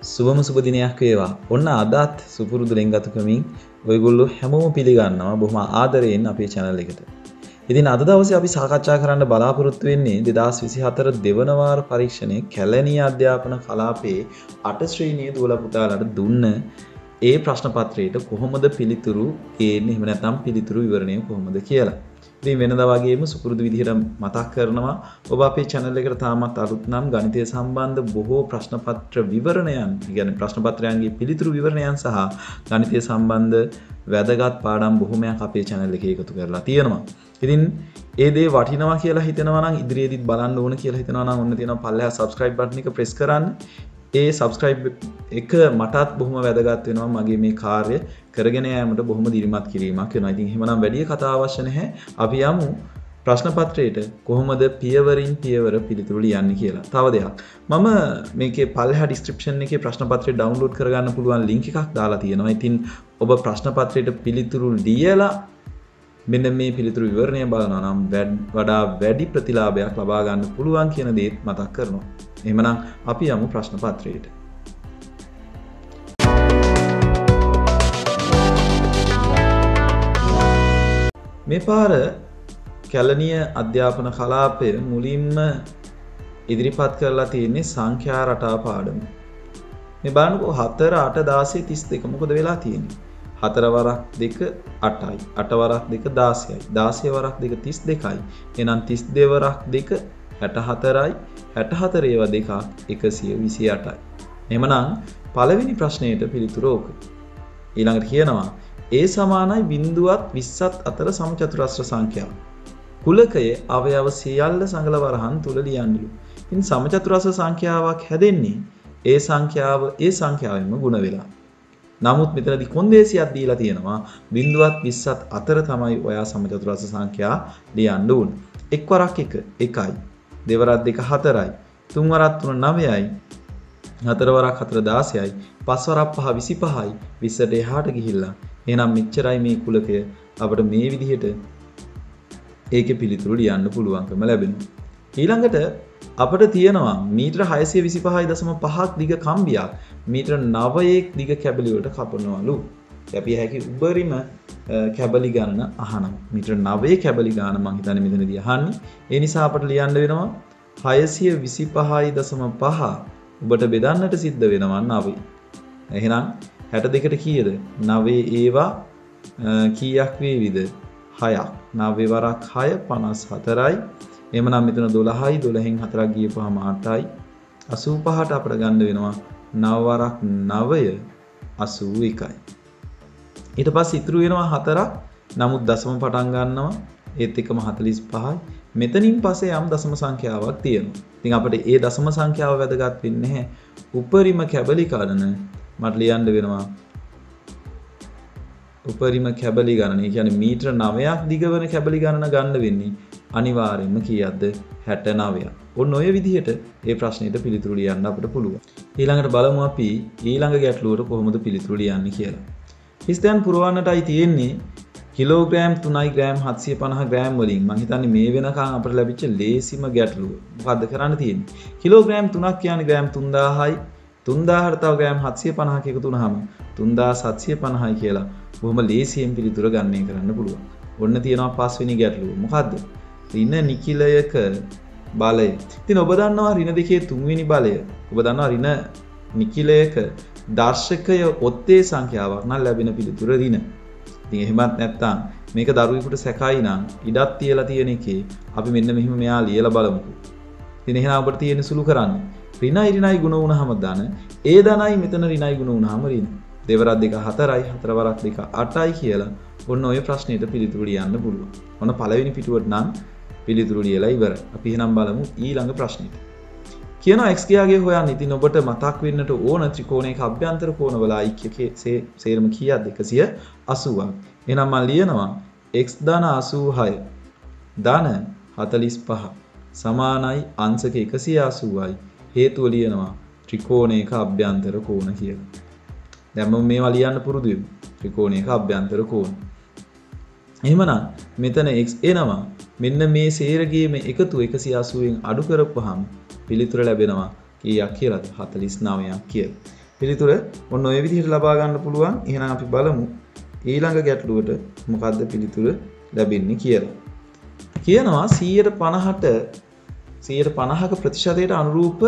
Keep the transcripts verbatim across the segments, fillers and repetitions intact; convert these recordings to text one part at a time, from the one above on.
සුබම සුබ දිනයක් වේවා. ඔන්න අදත් සුපුරුදු ලෙන්ගතුකමින් ඔයගොල්ලෝ හැමෝම පිළිගන්නවා බොහොම ආදරයෙන් අපේ channel එකට. ඉතින් අද දවසේ අපි සාකච්ඡා කරන්න බලාපොරොත්තු වෙන්නේ දෙදාස් විසිහතර දෙවන වාර පරීක්ෂණයේ කැලණිය අධ්‍යාපන කලාපයේ අට ශ්‍රේණියේ දුවලා පුතාලට දුන්න ඒ ප්‍රශ්න පත්‍රයට කොහොමද පිළිතුරු ගේන්නේ, එහෙම නැත්නම් පිළිතුරු විවරණය කොහොමද කියලා. ඉතින් වෙනදා වගේම සුපුරුදු විදිහට මතක් කරනවා ඔබ අපේ channel එකට තාමත් අලුත් නම් ගණිතය සම්බන්ධ බොහෝ ප්‍රශ්න පත්‍ර විවරණයන්, කියන්නේ ප්‍රශ්න පත්‍රයන්ගේ පිළිතුරු විවරණයන් සහ ගණිතය සම්බන්ධ වැදගත් පාඩම් බොහොමයක් අපේ channel එකේ එකතු කරලා තියෙනවා. ඉතින් ඒ දේ වටිනවා කියලා හිතනවා නම් ඉදිරියේදීත් බලන්න ඕන කියලා හිතනවා නම් ඔන්න තියෙනවා පල්ලෙහා subscribe button එක press කරන්න. ඒ subscribe එක මටත් බොහොම වැදගත් වෙනවා මගේ මේ කාර්ය කරගෙන යාමට බොහොම දිරිමත් කිරීමක් වෙනවා. ඉතින් එහෙමනම් වැඩි කතා අවශ්‍ය නැහැ. අපි යමු ප්‍රශ්න පත්‍රයට කොහොමද පියවරින් පියවර පිළිතුරු ලියන්නේ කියලා. තව දෙයක්. මම මේකේ පල්ලෙහා description එකේ ප්‍රශ්න පත්‍රය download කරගන්න පුළුවන් link එකක් දාලා තියෙනවා. ඉතින් ඔබ ප්‍රශ්න පත්‍රයට පිළිතුරු ලියලා මෙන්න මේ පිළිතුරු විවරණය බලනවා නම් වඩා වැඩි ප්‍රතිලාභයක් ලබා ගන්න පුළුවන් කියන දේ මතක් කරනවා. එහෙමනම් අපි යමු ප්‍රශ්න පත්‍රයට. මේ පාර කැලණිය අධ්‍යාපන කලාපය මුලින්ම ඉදිරිපත් කරලා තියෙන්නේ සංඛ්‍යා රටා පාඩම. මේ බලන්නකෝ හතර අට දාසය තිස් දෙක මොකද වෙලා තියෙන්නේ? හතර වරක් දෙක අටයි, අට වරක් දෙක දාසයයි, දාසය වරක් දෙක තිස් දෙකයි. එහෙනම් තිස් දෙක වරක් දෙක හැට හතරයි, හැට හතර ඒවා දෙකක් එකසිය විසි අටයි. එහෙමනම් පළවෙනි ප්‍රශ්නයට පිළිතුර ඕක. ඊළඟට කියනවා A සමානයි බිංදුවත් විස්සත් අතර සමචතුරස්‍ර සංඛ්‍යාව. කුලකයේ අවයව සියල්ල සංගල වරහන් තුල ලියන්නලු. ඉතින් සමචතුරස්‍ර සංඛ්‍යාවක් හැදෙන්නේ ඒ සංඛ්‍යාව ඒ සංඛ්‍යාවෙන්ම ගුණ වෙලා. නමුත් මෙතනදී කොන්දේසියක් දීලා තියෙනවා බිංදුවත් විස්සත් අතර තමයි ඔයා සමචතුරස්‍ර සංඛ්‍යා ලියන්න ඕන. එක් වරක් එක එකයි, දෙවරක් දෙක හතරයි, තුන් වරක් තුන නවයයි, හතර වරක් හතර දාසයයි, පස් වරක් පහ විසිපහයි, විස්සට එහාට ගිහිල්ලා. එහෙනම් මෙච්චරයි මේ කුලකය අපිට මේ විදිහට ඒකේ පිළිතුරු ලියන්න පුළුවන්කම ලැබෙනවා. ඊළඟට අපිට තියෙනවා මීටර හයසිය විසිපහයි දශම පහක් දිග කම්බියක් මීටර නවයක දිග කැබලි වලට කපනවලු. අපි හැකි උබරිම කැබලි ගණන අහනවා. මීටර නවයේ කැබලි ගණන මම හිතන්නේ මෙතනදී අහන්නේ. ඒ නිසා අපිට ලියන්න වෙනවා හයසිය විසිපහයි දශම පහ ඔබට බෙදන්නට සිද්ධ වෙනවා නවය. එහෙනම් හැට දෙකට කීයද? නවයේ ඒවා කීයක් වේවිද? හයක්. නවයේ වරක් හය පනස් හතරයි. එහෙමනම් මෙතන දොළහයි, දොළහෙන් හතරක් ගියපුවාම අටයි. අසූ පහට අපිට ගන්න වෙනවා නව වරක් නවය අසූ එකයි. ඊට පස්සේ ඉතුරු වෙනවා හතරක්. නමුත් දශම පටන් ගන්නවා ඒත් එකම හතළිස් පහයි. මෙතනින් පස්සේ යම් දශම සංඛ්‍යාවක් තියෙනවා. ඉතින් අපිට ඒ දශම සංඛ්‍යාව වැදගත් වෙන්නේ නැහැ. උපරිම කැබලි ගණන මට ලියන්න වෙනවා උපරිම කැබලි ගණන. ඒ කියන්නේ මීටර නවයක් දිග වෙන කැබලි ගණන ගන්න වෙන්නේ අනිවාර්යයෙන්ම කීයක්ද? හැට නවයක්. ඔන්න ඔය විදිහට මේ ප්‍රශ්නෙට පිළිතුරු ලියන්න අපිට පුළුවන්. ඊළඟට බලමු අපි ඊළඟ ගැටලුවට කොහොමද පිළිතුරු ලියන්නේ කියලා. හිස්තැන් පුරවන්නටයි තියෙන්නේ කිලෝග්‍රෑම් තුනයි ග්‍රෑම් හත්සිය පනහ ග්‍රෑම් වලින්. මම හිතන්නේ මේ වෙනකන් අපිට ලැබිච්ච ලේසිම ගැටලුව. මොකද්ද කරන්න තියෙන්නේ? කිලෝග්‍රෑම් තුනක් කියන්නේ ග්‍රෑම් තුන්දාහයි. තුන්දාහට තව ග්‍රෑම් හත්සිය පනහක් එකතු වුනහම තුන්දාස් හත්සිය පනහයි කියලා බොහොම ලේසියෙන් පිළිතුර ගණනය කරන්න පුළුවන්. ඔන්න තියෙනවා පස්වෙනි ගැටලුව. මොකද්ද? ඍණ නිකිලයක බලය. ඉතින් ඔබ දන්නවා ඍණ දෙකේ තුන්වෙනි බලය. ඔබ දන්නවා ඍණ නිකිලයක දර්ශකය ඔත්තේ සංඛ්‍යාවක් නම් ලැබෙන පිළිතුර ඍණ. ඉතින් එහෙමත් නැත්නම් මේක දරුවෙකුට සැකයි නම් ඉඩක් තියලා තියෙන එකේ අපි මෙන්න මෙහෙම මෙයා ලියලා බලමුකෝ. ඉතින් එහෙනම් ඔබට තියෙන සුළු කරන්න. ඍණයි ඍණයි ගුණ වුණාම ධන, ඒ ධනයි මෙතන ඍණයි ගුණ වුණාම ඍණ. දෙවරක් දෙක හතරයි, හතර වරක් දෙක අටයි කියලා ඔන්න ඔය ප්‍රශ්නෙට පිළිතුරු ලියන්න පුළුවන්. ඔන්න පළවෙනි පිටුවට නම් පිළිතුරු ලියලා ඉවරයි. අපි එහෙනම් බලමු ඊළඟ ප්‍රශ්නෙට. කියනවා x ගියාගේ හොයන්න. ඉතින් ඔබට මතක් වෙන්නට ඕන ත්‍රිකෝණයක අභ්‍යන්තර කෝණවල ಐක්‍යකේ සේරම කීයක්ද? එකසිය අසූවක්. එහෙනම් මම ලියනවා x ධන අසූහය ධන හතළිස් පහ සමානයි අංශක එකසිය අසූවයි. හේතුව ලියනවා ත්‍රිකෝණයක අභ්‍යන්තර කෝණ කියලා. දැන් මම මේවා ලියන්න පුරුදු වෙමු. ත්‍රිකෝණයක අභ්‍යන්තර කෝණ. එහෙමනම් මෙතන x එනවා. මෙන්න මේ සේරගේම එකතු එකසිය අසූවෙන් අඩු කරපුවාම පිළිතුර ලැබෙනවා කීයක් කියලාද? හතළිස් නවයක් කියලා. පිළිතුර ඔන්න ඔය විදිහට ලබා ගන්න පුළුවන්. එහෙනම් අපි බලමු ඊළඟ ගැටලුවට මොකද්ද පිළිතුර ලැබෙන්නේ කියලා. කියනවා සියයට පනහට සියයට පනහක ප්‍රතිශතයට අනුරූප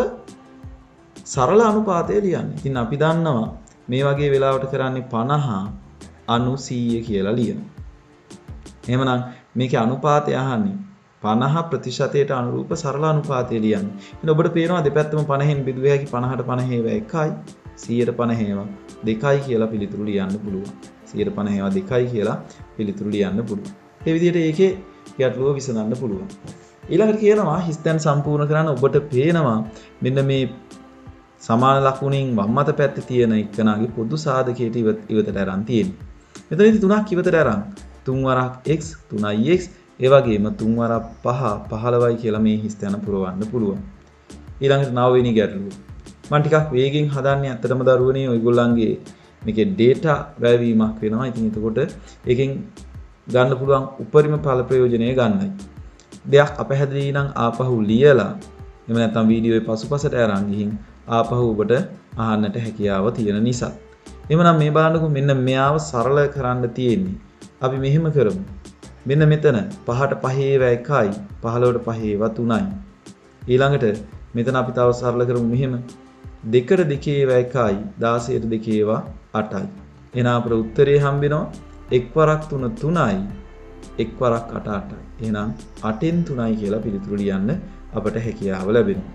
සරල අනුපාතය ලියන්න. ඉතින් අපි දන්නවා මේ වගේ වෙලාවට කරන්නේ පනහ අනු සීය කියලා ලියනවා. එහෙමනම් මේකේ අනුපාතය අහන්නේ පනහ ප්‍රතිශතයට අනුරූප සරල අනුපාතය ලියන්න. ඉතින් ඔබට පේනවා දෙපැත්තම පනහෙන් බෙදුව හැකි පනහට පනහ ඒවා එකයි සියයට පනහ ඒවා දෙකයි කියලා පිළිතුරු ලියන්න පුළුවන්. සියයට පනහ ඒවා දෙකයි කියලා පිළිතුරු ලියන්න පුළුවන්. මේ විදිහට ඒකේ ගැටලුව විසඳන්න පුළුවන්. ඊළඟට කියනවා හිස්තැන් සම්පූර්ණ කරන්න ඔබට පේනවා මෙන්න මේ සමාන ලකුණින් වම් අත පැත්තේ තියෙන එක්කනාගේ පොදු සාධකයට ඉවතට අරන් තියෙන්නේ. මෙතනදී තුනක් ඉවතට අරන් තුන් වරක් x තුනයි x ඒ වගේම තුන් වරක් පහ පහළොවයි කියලා මේ හිස්තැන පුරවන්න පුළුවන්. ඊළඟට නව වෙනි ගැටලුව. මම ටිකක් වේගෙන් හදන්නේ අත්තටම දරුවනේ ඔයගොල්ලන්ගේ මේකේ data වැයවීමක් වෙනවා. ඉතින් එතකොට ඒකෙන් ගන්න පුළුවන් උපරිම ඵල ප්‍රයෝජනය ගන්නයි. දෙයක් අපහැදිලි නම් ආපහු ලියලා එහෙම නැත්නම් වීඩියෝවේ පසුපසට අරන් ගිහින් ආපහු ඔබට අහන්නට හැකියාව තියෙන නිසා. එහෙමනම් මේ බලන්නකො මෙන්න මෙයාව සරල කරන්න තියෙන්නේ. අපි මෙහෙම කරමු. මෙන්න මෙතන පහට පහේ ඒවා එකයි පහළොවට පහේ ඒවා තුනයි. ඊළඟට මෙතන අපි තව සරල කරමු මෙහෙම. දෙකට දෙකේ ඒවා එකයි දාසයට දෙකේ ඒවා අටයි. එහෙනම් අපේ උත්තරේ හම්බ වෙනවා එක් වරක් තුන තුනයි එක් වරක් අට අටයි. එහෙනම් අටෙන් තුනයි කියලා පිළිතුරු ලියන්න අපට හැකියාව ලැබෙනවා.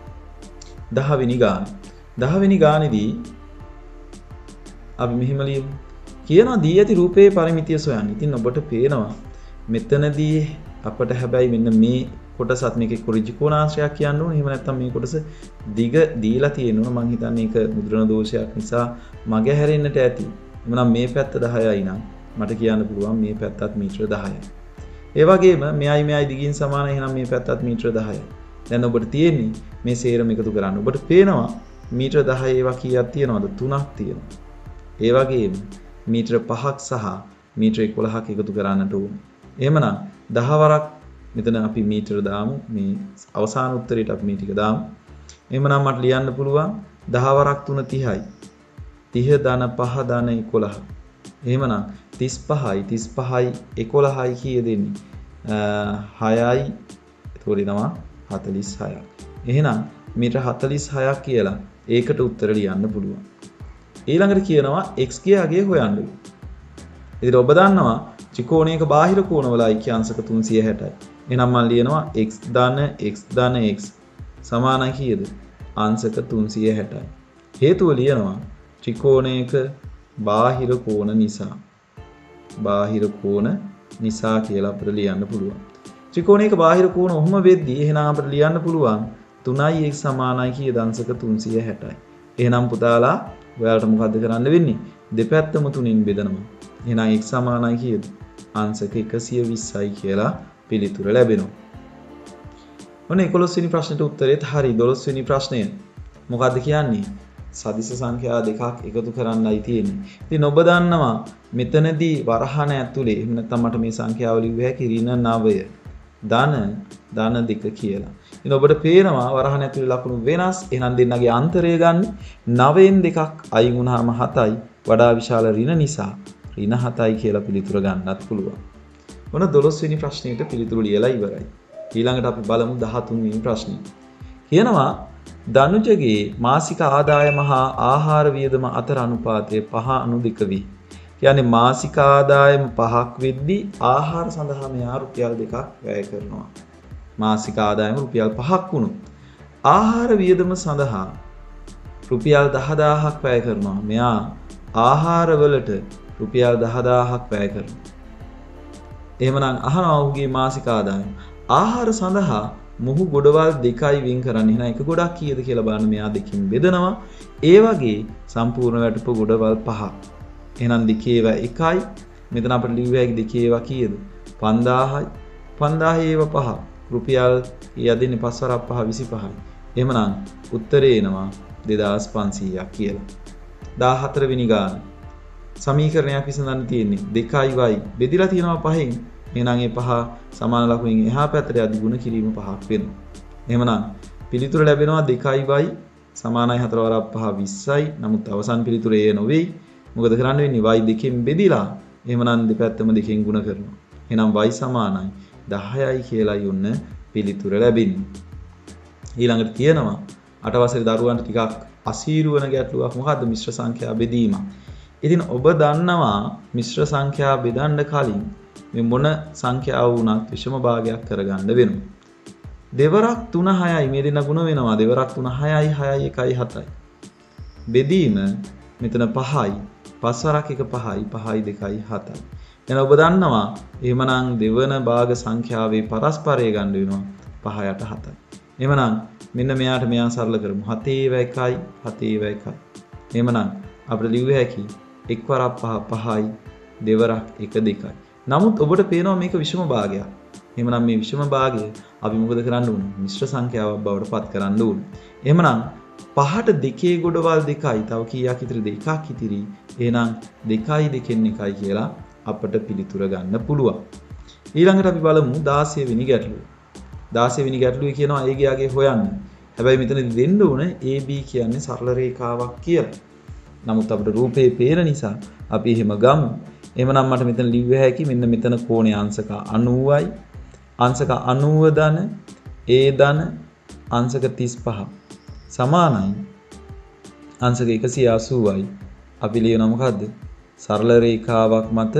දහ වෙනි ගාන. දහ වෙනි ගානේදී අපි මෙහෙම ලියමු. කියනවා දී ඇති රූපයේ පරිමිතිය සොයන්න. ඉතින් ඔබට පේනවා මෙතනදී අපට හැබැයි මෙන්න මේ කොටසත් මේකේ කුරිජි කෝණාංශයක් කියන්න ඕනේ. එහෙම නැත්නම් මේ කොටස දිග දීලා තියෙනවා. මම හිතන්නේ ඒක මුද්‍රණ දෝෂයක් නිසා මග හැරෙන්නට ඇති. එමනම් මේ පැත්ත දහයයි නම් මට කියන්න පුළුවන් මේ පැත්තත් මීටර දහයයි. ඒ වගේම මෙයයි මෙයයි දිගින් සමානයි. එහෙනම් මේ පැත්තත් මීටර දහයයි. දැන් ඔබට තියෙන්නේ මේ සේරම එකතු කරන්න. ඔබට පේනවා මීටර දහය ඒවා කීයක් තියෙනවද? තුනක් තියෙනවා. ඒ වගේම මීටර පහක් සහ මීටර එකොළහක් එකතු කරන්නට ඕන. එහෙමනම් දහ වරක් මෙතන අපි මීටර දාමු. මේ අවසාන උත්තරේට අපි මේ ටික දාමු. එහෙමනම් මට ලියන්න පුළුවන් දහ වරක් තුන තිහයි. තිහ ධන පහ ධන එකොළහ. එහෙමනම් තිස් පහයි තිස් පහයි එකොළහයි කීය දෙන්නේ? හයයි ඒතකොට එනවා හතළිස් හයක්. එහෙනම් මීටර හතළිස් හයක් කියලා ඒකට උත්තර ලියන්න පුළුවන්. ඊළඟට කියනවා x ගේ අගය හොයන්න. ඉතින් ඔබ දන්නවා ත්‍රිකෝණයක බාහිර කෝණවල අංශක තුන්සිය හැටයි. එහෙනම් මම ලියනවා x ධන x ධන x සමානයි කීයද? අංශක තුන්සිය හැටයි. හේතුව ලියනවා ත්‍රිකෝණයක බාහිර කෝණ නිසා. බාහිර කෝණ නිසා කියලා අපිට ලියන්න පුළුවන්. ත්‍රිකෝණයක බාහිර කෝණ ඔහොම වෙද්දී එහෙනම් අපිට ලියන්න පුළුවන් තුනයි x සමානයි කීයද? අංශක තුන්සිය හැටයි. එහෙනම් පුතාලා ඔයාලට මොකද්ද කරන්න වෙන්නේ? දෙපැත්තම තුنين බෙදනවා. එහෙනම් x සමානයි කීයද? අංශක එකසිය විස්සයි කියලා පිළිතුර ලැබෙනවා. ඔන්න එකොළොස් වෙනි ප්‍රශ්නෙට උත්තරෙත් හරි. දොළොස් වෙනි ප්‍රශ්නය මොකද්ද කියන්නේ? සදිශ සංඛ්‍යා දෙකක් එකතු කරන්නයි තියෙන්නේ. ඉතින් ඔබ දන්නවා මෙතනදී වරහණ ඇතුලේ එහෙම නැත්නම් මට මේ සංඛ්‍යාව ලිව්ව හැකි ඍණ නවය ධන ධන දෙක කියලා. ඉතින් ඔබට පේනවා වරහණ ඇතුලේ ලකුණු වෙනස්. එහෙනම් දෙන්නගේ අන්තරය ගන්න නවයෙන් දෙකක් අයින් වුණාම හතයි වඩා විශාල ඍණ නිසා ඍණ හතයි කියලා පිළිතුර ගන්නත් පුළුවන්. මොන දොළොස් වෙනි ප්‍රශ්නෙට පිළිතුරු ලියලා ඉවරයි. ඊළඟට අපි බලමු දහතුන් වෙනි ප්‍රශ්නය. කියනවා ධනුජගේ මාසික ආදායම හා ආහාර වියදම අතර අනුපාතය පහ අනු දෙක වේ. කියන්නේ මාසික ආදායම පහක් වෙද්දී ආහාර සඳහා මෙයා රුපියල් දෙකක් වැය කරනවා. මාසික ආදායම රුපියල් පහක් වුණොත් ආහාර වියදම සඳහා රුපියල් දහදාහක් වැය කරනවා. මෙයා ආහාර වලට රුපියල් දහදාහක් වැය කරනවා. එහෙමනම් අහනවා ඔහුගේ මාසික ආදායම. ආහාර සඳහා මොහු ගොඩවල් දෙකයි වෙන් කරන්නේ. එහෙනම් එක ගොඩක් කීයද කියලා බලන්න. මෙයා දෙකකින් බෙදනවා. ඒ වගේ සම්පූර්ණ වැටුප ගොඩවල් පහක්. එහෙනම් දෙකේ ඒවා එකයි. මෙතන අපිට ලිව්ව හැකි දෙකේ ඒවා කීයද? පන්දාහයි. පන්දාහේ ඒවා පහ. රුපියල් යදින්නේ පස් වරක් පහ විසිපහයි. එහෙමනම් උත්තරේ එනවා දෙදාස් පන්සීයක් කියලා. දාහතර වෙනි ගාන. සමීකරණයක් විසඳන්න තියෙන්නේ දෙකයි y බෙදිලා තියෙනවා පහෙන්. එහෙනම් ඒ පහ සමාන ලකුණෙන් එහා පැත්තට යද්දී ගුණ කිරීම පහක් වෙනවා. එහෙමනම් පිළිතුර ලැබෙනවා දෙකයි y සමානයි හතර වරක් පහ විස්සයි. නමුත් අවසන් පිළිතුර ඒ නොවේ. මොකද කරන්න වෙන්නේ? y දෙකෙන් බෙදිලා එහෙමනම් දෙපැත්තම දෙකෙන් ගුණ කරනවා. එහෙනම් y සමානයි දහයයි කියලායි උන්න පිළිතුර ලැබෙන්නේ. ඊළඟට තියෙනවා අට වසරේ දරුවන්ට ටිකක් අසීරු වෙන ගැටලුවක්. මොකද්ද? මිශ්‍ර සංඛ්‍යා බෙදීම. ඉතින් ඔබ දන්නවා මිශ්‍ර සංඛ්‍යා බෙදන්න කලින් මේ මොන සංඛ්‍යාව වුණත් විෂම භාගයක් කරගන්න වෙනවා. දෙවරක් තුන හයයි මේ දෙන්න ගුණ වෙනවා. දෙවරක් තුන හයයි හයයි එකයි හතයි. බෙදීම මෙතන පහයි. පස් වරක් එක පහයි පහයි දෙකයි හතයි. එහෙනම් ඔබ දන්නවා එහෙමනම් දෙවන භාග සංඛ්‍යාවේ පරස්පරය ගන්න වෙනවා පහ යට හතයි. එහෙමනම් මෙන්න මෙයාට මෙයා සරල කරමු. හතේ ව එකයි හතේ ව එකයි. එහෙමනම් අපිට ලිව්ව හැකි එක් වරක් පහ පහයි දෙවරක් එක දෙකයි. නමුත් ඔබට පේනවා මේක විෂම භාගයක්. එහෙමනම් මේ විෂම භාගය අපි මොකද කරන්න ඕනේ? මිශ්‍ර සංඛ්‍යාවක් බවට පත් කරන්න ඕනේ. එහෙමනම් පහට දෙකේ ගොඩවල් දෙකයි. තව කීයක් ඉතිරිද? එකක් ඉතිරි. එහෙනම් දෙකයි දෙකෙන් එකයි කියලා අපට පිළිතුර ගන්න පුළුවන්. ඊළඟට අපි බලමු දාසය වෙනි ගැටලුව. දාසය වෙනි ගැටලුවේ කියනවා A ගයාගේ හොයන්න. හැබැයි මෙතනදී දෙන්න ඕනේ A B කියන්නේ සරල රේඛාවක් කියලා. නමුත් අපිට රූපේ පේන නිසා අපි එහෙම ගමු. එහෙමනම් මට මෙතන ලිව්ව හැකි මෙන්න මෙතන කෝණයේ අංශක අනූවයි. අංශක අනූව ධන A ධන අංශක තිස් පහ සමානයි අංශක එකසිය අසූවයි. අපි ලියනවා මොකද්ද? සරල රේඛාවක් මත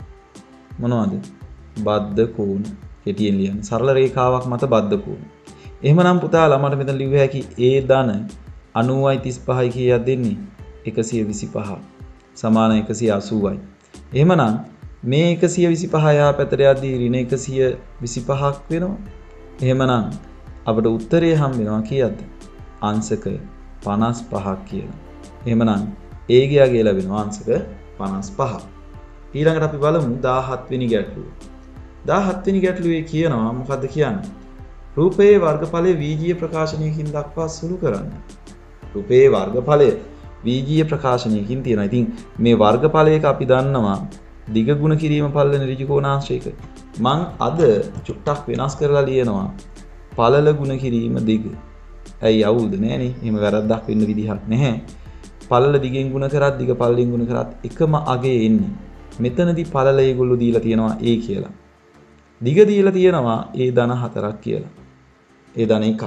මොනවද? බද්ධ කෝණ. කෙටියෙන් ලියන්න. සරල රේඛාවක් මත බද්ධ කෝණ. එහෙමනම් පුතාලා මට මෙතන ලිව්ව හැකි A ධන අනූවයි තිස් පහයි කීයක් දෙන්නේ? එකසිය විසිපහ සමාන එකසිය අසූවයි. එහෙමනම් මේ එකසිය විසිපහ යා පැත්තට යද්දී ඍණ එකසිය විසිපහක් වෙනවා. එහෙමනම් අපට උත්තරය හම් වෙනවා කීයක්ද? අංශක පනස් පහක් කියලා. එහෙමනම් A ගයාගේ ලැබෙනවා අංශක පනස් පහ. ඊළඟට අපි බලමු දාහත් වෙනි ගැටලුව. දාහත් වෙනි ගැටලුවේ කියනවා මොකද්ද කියන්නේ? රූපයේ වර්ගඵලය වීජීය ප්‍රකාශනයකින් දක්වා සුළු කරන්න. රූපයේ වර්ගඵලය වීජීය ප්‍රකාශනයකින් තියෙනවා. ඉතින් මේ වර්ගඵලයක අපි දන්නවා දිග ගුණ කිරීම පළල ඍජු කෝණාංශයක. මං අද චුට්ටක් වෙනස් කරලා ලියනවා පළල ගුණ කිරීම දිග. ඇයි අවුල්ද නෑනේ? එහෙම වැරද්දක් වෙන්න විදිහක් නැහැ. පළල දිගෙන් ගුණ කරත් දිග පළලෙන් ගුණ කරත් එකම අගේ එන්නේ. මෙතනදී පළල ඒගොල්ලෝ දීලා තියෙනවා A කියලා. දිග දීලා තියෙනවා A ධන හතරක් කියලා. A ධන එකක්.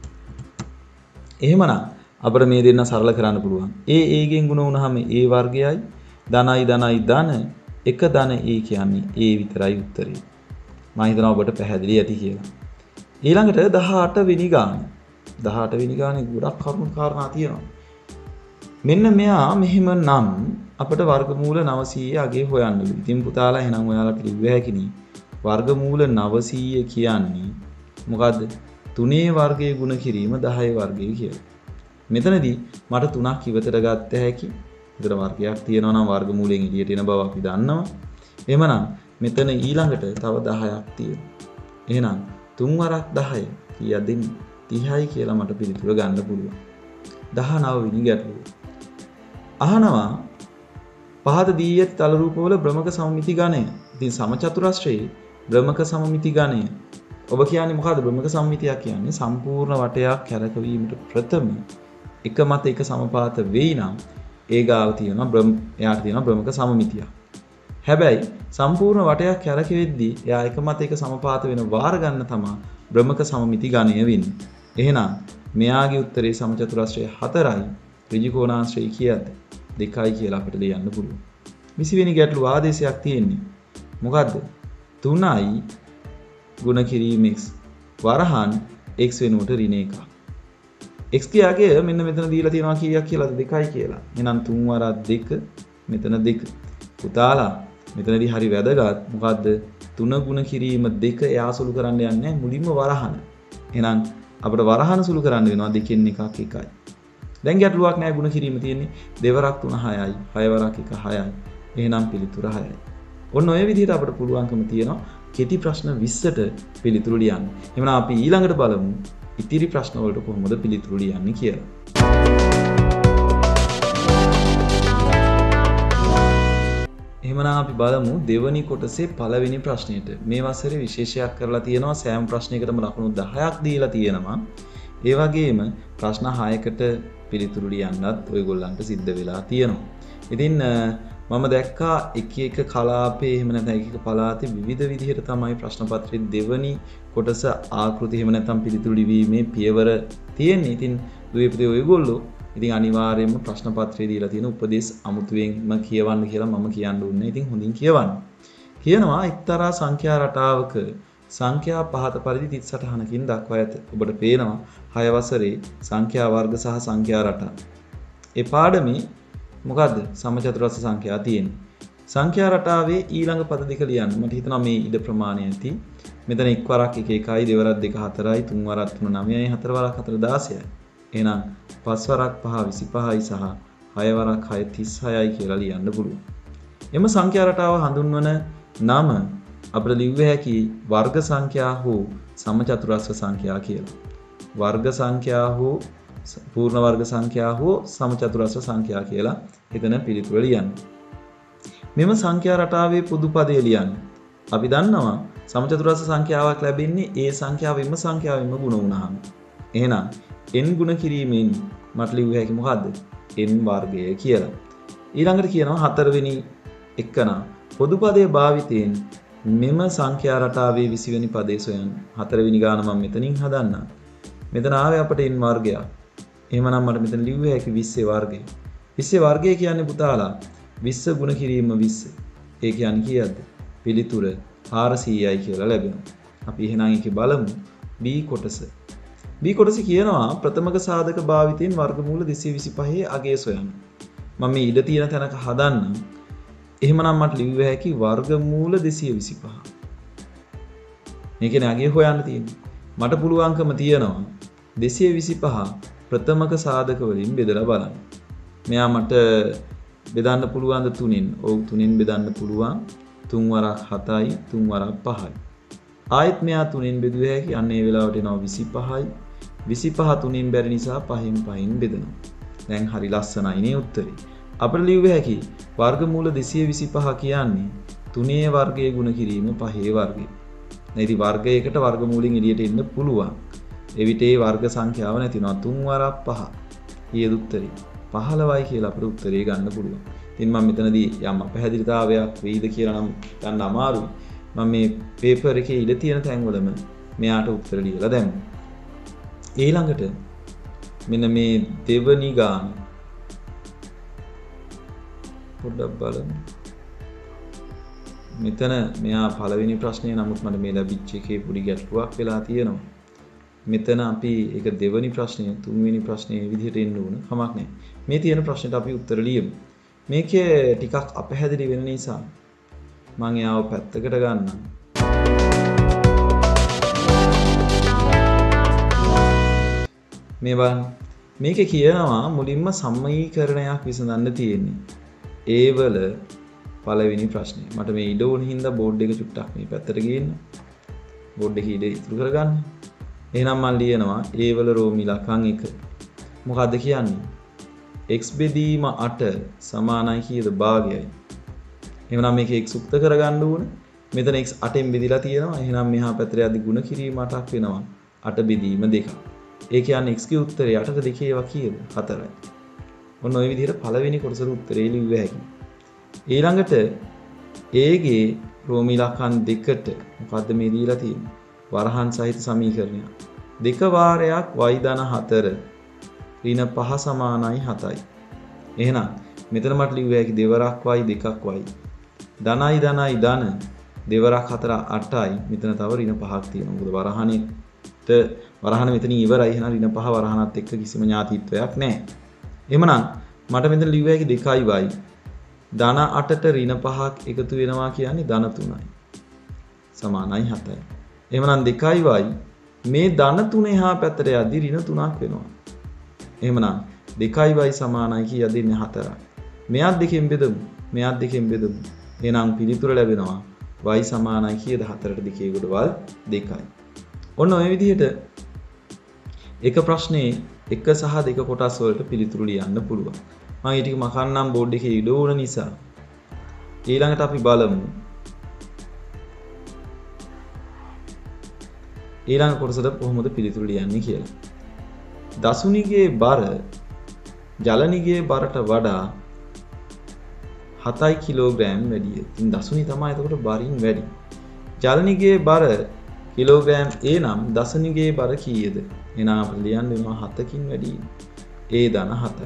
එහෙමනම් අපිට මේ දෙන්න සරල කරන්න පුළුවන්. A A ගෙන් ගුණ වුණාම A වර්ගයයි ධනයි ධනයි ධන එක ධන A කියන්නේ A විතරයි උත්තරේ. මම හිතනවා ඔබට පැහැදිලි ඇති කියලා. ඊළඟට දහඅට වෙනි ගාන. දහඅට වෙනි ගානේ ගොඩක් කරුණු කාරණා තියෙනවා. මෙන්න මෙයා මෙහෙම නම් අපිට වර්ගමූල නවසීය අගේ හොයන්න ඕනේ. ඉතින් පුතාලා එහෙනම් ඔයාලට ලිව්ව හැකිනේ. වර්ගමූල නවසීය කියන්නේ මොකද්ද? තුනේ වර්ගයේ ගුණ කිරීම දහය වර්ගයේ කියලා. මෙතනදී මට තුනක් ඉවතට ගත්ත හැකි. විතර වර්ගයක් තියෙනවා නම් වර්ගමූලයෙන් එළියට එන බව අපි දන්නවා. එහෙමනම් මෙතන ඊළඟට තව දහයක් තියෙනවා. එහෙනම් තුන් වරක් දහය කීයද දෙන්නේ? තිහයි කියලා මට පිළිතුර ගන්න පුළුවන්. දහනව වෙනි ගැටලුව. අහනවා පහත දී ඇති තල රූපවල බ්‍රහ්මක සමමිති ගණය. ඉතින් සමචතුරස්‍රයේ බ්‍රහ්මක සමමිති ගණය. ඔබ කියන්නේ මොකද්ද බ්‍රහ්මක සමමිතිය කියන්නේ? සම්පූර්ණ වටයක් කැරකවීමට ප්‍රථම එක මත එක සමපාත වෙයි නම් ඒ ගාව තියෙනවා බ්‍රහ්ම එයාට තියෙනවා බ්‍රහ්මක සමමිතිය. හැබැයි සම්පූර්ණ වටයක් කැරකෙද්දී එයා එක මත එක සමපාත වෙන වාර ගන්න තමයි බ්‍රහ්මක සමමිති ගණය වෙන්නේ. එහෙනම් මෙයාගේ උත්තරේ සමචතුරස්‍රය හතරයි ඍජු කෝණාංශය කීයද? දෙකයි කියලා අපිට ලියන්න පුළුවන්. විසි වෙනි ගැටලුව ආදේශයක් තියෙන්නේ. මොකද්ද? තුනයි ගුණ කිරීම x වරහන් x වෙනුවට ඍණ එකක්. x කියාගේ මෙන්න මෙතන දීලා තියෙනවා කීයක් කියලාද? දෙකයි කියලා. එහෙනම් තුන් වරක් දෙක මෙතන දෙක. පුතාලා මෙතනදී හරි වැදගත් මොකද්ද? තුන ගුණ කිරීම දෙක එයාසුළු කරන්න යන්නේ මුලින්ම වරහන. එහෙනම් අපිට වරහන සුළු කරන්න වෙනවා දෙකෙන් එකක් එකයි. දැන් ගැටලුවක් නෑ ගුණ කිරීම තියෙන්නේ දෙවරක් තුන හයයි, හය වරක් එක හයයි. එහෙනම් පිළිතුර හයයි. ඔන්න ඔය විදිහට අපිට පුළුවන්කම තියෙනවා කෙටි ප්‍රශ්න විස්සට පිළිතුරු ලියන්න. එහෙනම් අපි ඊළඟට බලමු ඉතිරි ප්‍රශ්න වලට කොහොමද පිළිතුරු ලියන්නේ කියලා. එහෙනම් අපි බලමු දෙවැනි කොටසේ පළවෙනි ප්‍රශ්නෙට. මේ වසරේ විශේෂයක් කරලා තියෙනවා සෑම ප්‍රශ්නයකටම ලකුණු දහයක් දීලා තියෙනවා. ඒ වගේම ප්‍රශ්න හයකට පිළිතුරු ලියන්නත් ඔයගොල්ලන්ට සිද්ධ වෙලා තියෙනවා. ඉතින් මම දැක්කා එක එක කලාපේ එහෙම නැත්නම් එක එක පළාතේ විවිධ විදිහට තමයි ප්‍රශ්න පත්‍රයේ දෙවනි කොටස ආකෘති එහෙම නැත්නම් පිළිතුරු ලිවීමේ පියවර තියෙන්නේ. ඉතින් දුවේ පුතේ ඔයගොල්ලෝ ඉතින් අනිවාර්යයෙන්ම ප්‍රශ්න පත්‍රයේ දීලා තියෙන උපදේශ අමුතුවෙන්ම කියවන්න කියලා මම කියන්න ඕනේ. ඉතින් හොඳින් කියවන්න. කියනවා එක්තරා සංඛ්‍යා රටාවක සංඛ්‍යා පහත පරිදි තිස් සටහනකින් දක්වා ඇත. ඔබට පේනවා හය වසරේ සංඛ්‍යා වර්ග සහ සංඛ්‍යා රටා. ඒ පාඩමේ මොකද්ද? සමචතුරස්‍ර සංඛ්‍යා තියෙන්නේ. සංඛ්‍යා රටාවේ ඊළඟ පද දෙක ලියන්න. මට හිතෙනවා මේ ඉඩ ප්‍රමාණය ඇති. මෙතන එක් වරක් එක එකයි, දෙවරක් දෙක හතරයි, තුන් වරක් තුන නවයයි, හතර වරක් හතර දාසයයි. එහෙනම් පස් වරක් පහ විසිපහයි සහ හය වරක් හය තිස්හයයි කියලා ලියන්න පුළුවන්. එම සංඛ්‍යා රටාව හඳුන්වන නම අපිට ලිව්ව හැකි වර්ග සංඛ්‍යා හෝ සමචතුරස්‍ර සංඛ්‍යා කියලා. වර්ග සංඛ්‍යා හෝ පූර්ණ වර්ග සංඛ්‍යා හෝ සමචතුරස්‍ර සංඛ්‍යා කියලා එතන පිළිතුර ලියන්න. මෙම සංඛ්‍යා රටාවේ පොදු පදය ලියන්න. අපි දන්නවා සමචතුරස්‍ර සංඛ්‍යාවක් ලැබෙන්නේ ඒ සංඛ්‍යාව එම සංඛ්‍යාවෙන්ම ගුණ වුණාම. එහෙනම් n ගුණ කිරීමෙන් මට ලිව්ව හැකි මොකද්ද? n වර්ගය කියලා. ඊළඟට කියනවා හතරවෙනි එකනා පොදු පදයේ භාවිතයෙන් මෙම සංඛ්‍යා රටාවේ විසි වෙනි පදේ සොයන්න. හතරවෙනි ගාන මම මෙතනින් හදන්නම්. මෙතන ආවේ අපට n වර්ගයක්. එහෙමනම් මට මෙතන ලිව්ව හැකි විස්සේ වර්ගය. විස්සේ වර්ගය කියන්නේ පුතාලා විස්ස ගුණ කිරීම විස්ස. ඒ කියන්නේ කීයද? පිළිතුර හාරසීයයි කියලා ලැබෙනවා. අපි එහෙනම් ඒකේ බලමු b කොටස. b කොටස කියනවා ප්‍රථමක සාධක භාවිතයෙන් වර්ගමූල දෙසිය විසිපහේ අගය සොයන්න. මම මේ ඉඩ තියෙන තැනක හදන්නම්. එහෙමනම් මට ලිව්ව හැකි වර්ගමූල දෙසිය විසිපහ. මේකේ අගය හොයන්න තියෙන්නේ. මට පුළුවන්කම තියෙනවා දෙසිය විසිපහ ප්‍රථමක සාධක වලින් බෙදලා බලන්න. මෙයා මට බෙදන්න පුළුවන් ද තුනෙන්? ඔව් තුනෙන් බෙදන්න පුළුවන්. තුන් වරක් හතයි, තුන් වරක් පහයි. ආයෙත් මෙයා තුනෙන් බෙදුව හැකි. අන්න ඒ වෙලාවට එනවා විසිපහයි. විසිපහ තුනෙන් බැරි නිසා පහෙන් පහෙන් බෙදනවා. දැන් හරි ලස්සනයි නේ උත්තරේ. අපිට ලිව්ව හැකි වර්ගමූල දෙසිය විසිපහ කියන්නේ තුනේ වර්ගයේ ගුණ කිරීම පහේ වර්ගය. නැති වර්ගයකට වර්ගමූලෙන් එළියට එන්න පුළුවන්. එවිට ඒ වර්ග සංඛ්‍යාව නැතිනවා තුන් වරක් පහ. ඊයේ උත්තරේ පහළොවයි කියලා අපිට උත්තරේ ගන්න පුළුවන්. ඉතින් මම මෙතනදී යම් අපහැදිලිතාවයක් වෙයිද කියලා නම් ගන්න අමාරුයි. මම මේ පේපර් එකේ ඉඳ තියෙන තැන්වලම මෙයාට උත්තර ලියලා දැම්මා. ඊළඟට මෙන්න මේ දෙවනි ගාන පොඩ්ඩක් බලමු. මෙතන මෙයා පළවෙනි ප්‍රශ්නේ නමුත් මට මේ ලැබිච්ච එකේ පොඩි ගැටලුවක් වෙලා තියෙනවා. මෙතන අපි ඒක දෙවනි ප්‍රශ්නය තුන්වෙනි ප්‍රශ්නේ විදිහට එන්න ඕන කමක් නැහැ. මේ තියෙන ප්‍රශ්නෙට අපි උත්තර ලියමු. මේකේ ටිකක් අපහැදිලි වෙන නිසා මම එයාව පැත්තකට ගන්නම්. මේ බලන්න. මේකේ කියනවා මුලින්ම සමීකරණයක් විසඳන්න තියෙන්නේ. ඒ වල පළවෙනි ප්‍රශ්නේ. මට මේ ඉඩ ඕන හින්දා බෝඩ් එක චුට්ටක් මේ පැත්තට ගේන්න. බෝඩ් එකේ ඉඩ ඉතුරු කරගන්න. එහෙනම් මම ලියනවා ඒ වල රෝමි ඉලක්කම් එක. මොකද්ද කියන්නේ? x බෙදීම අට සමානයි කීයද? භාගයයි. එහෙනම් මේක x උක්ත කරගන්න ඕන. මෙතන x අටෙන් බෙදිලා තියෙනවා. එහෙනම් මෙහා පැත්තට යද්දි ගුණ කිරීම අටක් වෙනවා. අට බෙදීම දෙකක්. ඒ කියන්නේ x ගේ උත්තරය අටට දෙකේ ඒවා කීයද? හතරයි. ඔන්න ඔය විදිහට පළවෙනි කොටසට උත්තරේ ලිව්ව හැකියි. ඊළඟට a ගේ රෝමි ඉලක්කම් දෙකට මොකද්ද මේ දීලා තියෙන්නේ? වරහන් සහිත සමීකරණයක්. දෙක වාරයක් y ධන හතර ඍණ පහ සමානයි හතයි. එහෙනම් මෙතන මට ලිව්ව හැකි දෙවරක් y දෙකක් y. ධනයි ධනයි ධන දෙවරක් හතර අටයි. මෙතන තව ඍණ පහක් තියෙනවා. මොකද වරහනෙට වරහන මෙතනින් ඉවරයි. එහෙනම් ඍණ පහ වරහනත් එක්ක කිසිම ඥාතිත්වයක් නැහැ. එහෙමනම් මට මෙතන ලිව්ව හැකි දෙකයි y. ධන අටට ඍණ පහක් එකතු වෙනවා කියන්නේ ධන තුනයි. සමානයි හතයි. එහෙමනම් දෙකයි y මේ ධන තුන එහා පැත්තට යද්දි ඍණ තුනක් වෙනවා. එහෙමනම් දෙකයි y සමානයි කීයද දෙන්නේ හතරයි. මෙයත් දෙකෙන් බෙදමු. මෙයත් දෙකෙන් බෙදමු. එහෙනම් පිළිතුර ලැබෙනවා y සමානයි කීයද හතරට දෙකේ ගොඩවල් දෙකයි. ඔන්න ඔය විදිහට එක ප්‍රශ්නේ එක සහ දෙක කොටස් වලට පිළිතුරු ලියන්න පුළුවන්. මම ඒ ටික මකන්නම් බෝඩ් එකේ ඉඩ ඕන නිසා. ඊළඟට අපි බලමු ඊළඟ කොටසට කොහොමද පිළිතුරු ලියන්නේ කියලා. දසුනිගේ බර ජලනිගේ බරට වඩා හතයි කිලෝග්‍රෑම් වැඩිය. ඉතින් දසුනි තමයි එතකොට බරින් වැඩි. ජලනිගේ බර කිලෝග්‍රෑම් A නම් දසුනිගේ බර කීයද? එහෙනම් අපිට ලියන්න වෙනවා හතකින් වැඩි. A ධන හතයි.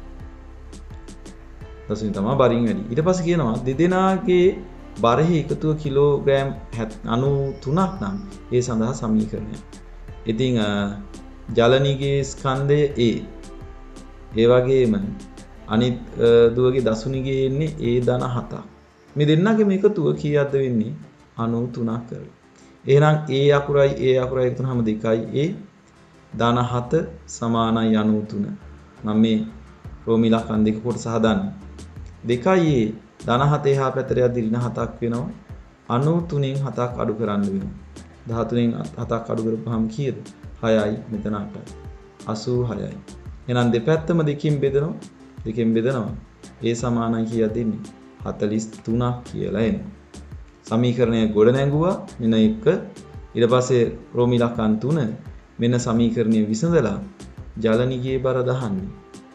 දසුනි තමයි බරින් වැඩි. ඊට පස්සේ කියනවා දෙදෙනාගේ බරෙහි එකතුව කිලෝග්‍රෑම් අනූතුනක් නම් ඒ සඳහා සමීකරණය. ඉතින් ජලනිගේ ස්කන්ධය A. ඒ වගේම අනිත් දුවගේ දසුනිගේ එන්නේ A ධන හතක්. මේ දෙන්නගේම එකතුව කීයක්ද වෙන්නේ? අනූතුනක් කරලා. එහෙනම් A අකුරයි A අකුරයි එකතු වුනහම දෙකයි A ධන හත සමානයි අනූතුන. මම මේ රෝමී ලකන් දෙක කොටස හදන්නේ. දෙකයි A ධන හත එහා පැත්තට යද්දි ඍණ හතක් වෙනවා. අනූතුනෙන් හතක් අඩු කරන්න වෙනවා. දහතුනෙන් හතක් අඩු කරපුවාම කීයද? හයයි මෙතන අටයි. අසූ හයයි. එහෙනම් දෙපැත්තම දෙකකින් බෙදනවා. දෙකෙන් බෙදනවා. A සමානයි කීයද දෙන්නේ? හතළිස් තුනක් කියලා එනවා. සමීකරණය ගොඩ නැංගුවා මෙන්න එක. ඊට පස්සේ රෝමී ලකන් තුන මෙන්න සමීකරණය විසඳලා ජලනිගේ බර දහන්නේ.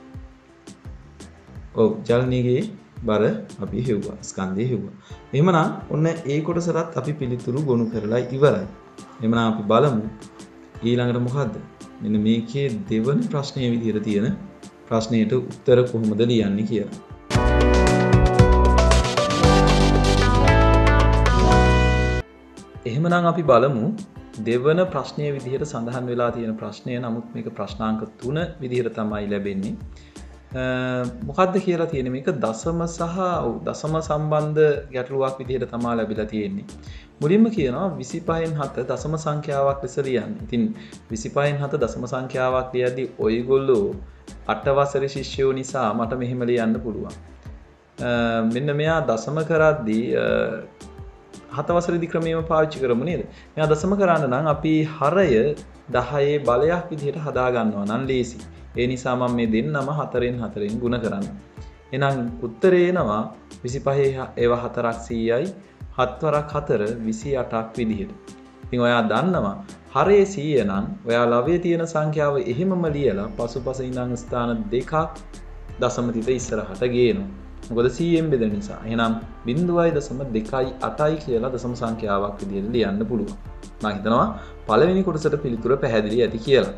ඔව් ජලනිගේ බර අපි හෙව්වා. ස්කන්ධය හෙව්වා. එහෙමනම් ඔන්න ඒ කොටසටත් අපි පිළිතුරු ගොනු කරලා ඉවරයි. එහෙමනම් අපි බලමු ඊළඟට මොකද්ද? මෙන්න මේකේ දෙවන ප්‍රශ්නයේ විදිහට තියෙන ප්‍රශ්නයට උත්තර කොහොමද ලියන්නේ කියලා. එහෙමනම් අපි බලමු දෙවන ප්‍රශ්නයේ විදිහට සඳහන් වෙලා තියෙන ප්‍රශ්නය. නමුත් මේක ප්‍රශ්නාංක තුන විදිහට තමයි ලැබෙන්නේ. මොකද්ද කියලා තියෙන්නේ? මේක දශම සහ දශම සම්බන්ධ ගැටලුවක් විදිහට තමයි ලැබිලා තියෙන්නේ. මුලින්ම කියනවා විසිපහෙන් හත දශම සංඛ්‍යාවක් ලෙස ලියන්න. ඉතින් විසිපහෙන් හත දශම සංඛ්‍යාවක් ලියද්දී ඔයගොල්ලෝ අට වසරේ ශිෂ්‍යයෝ නිසා මට මෙහෙම ලියන්න පුළුවන්. මෙන්න මෙයා දශම කරද්දී හත වසරේදී ක්‍රමයේම පාවිච්චි කරමු නේද? මෙයා දශම කරන්න නම් අපි හරය දහයේ බලයක් විදිහට හදා ගන්නවා නම් ලේසි. ඒ නිසා මම මේ දෙන්නම හතරෙන් හතරෙන් ගුණ කරන්න. එහෙනම් උත්තරේ එනවා විසිපහේ ඒවා හතරක් සීයයි හත් වරක් හතර විසි අටක් විදිහට. ඉතින් ඔයා දන්නවා හරේ සීය නම් ඔයා ලවයේ තියෙන සංඛ්‍යාව එහෙමම ලියලා පසුපස ඉඳන් ස්ථාන දෙකක් දශම තිත ඉස්සරහට ගේනවා. මොකද සීයෙන් බෙදෙන නිසා. එහෙනම් බිංදුවයි දශම දෙකයි අටයි කියලා දශම සංඛ්‍යාවක් විදිහට ලියන්න පුළුවන්. මම හිතනවා පළවෙනි කොටසට පිළිතුර පැහැදිලි ඇති කියලා.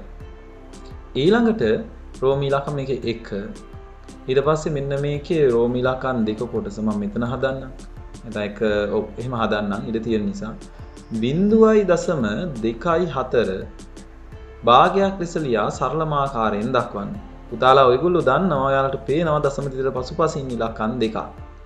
ඊළඟට රෝමී ලකන් මේකේ එක. ඊට පස්සේ මෙන්න මේකේ රෝමී ලකන් දෙක කොටස මම මෙතන හදන්නම්. එතන එක ඔව් එහෙම හදන්නම් ඉඩ තියෙන නිසා. බිංදුවයි දශම දෙකයි හතර භාගයක් ලෙස ලියා සරලමාකාරයෙන් දක්වන්න. පුතාලා ඔයගොල්ලෝ දන්නවා ඔයාලට පේනවා දශම තිතට පසුපසින් ඉලක්කම් දෙකක්.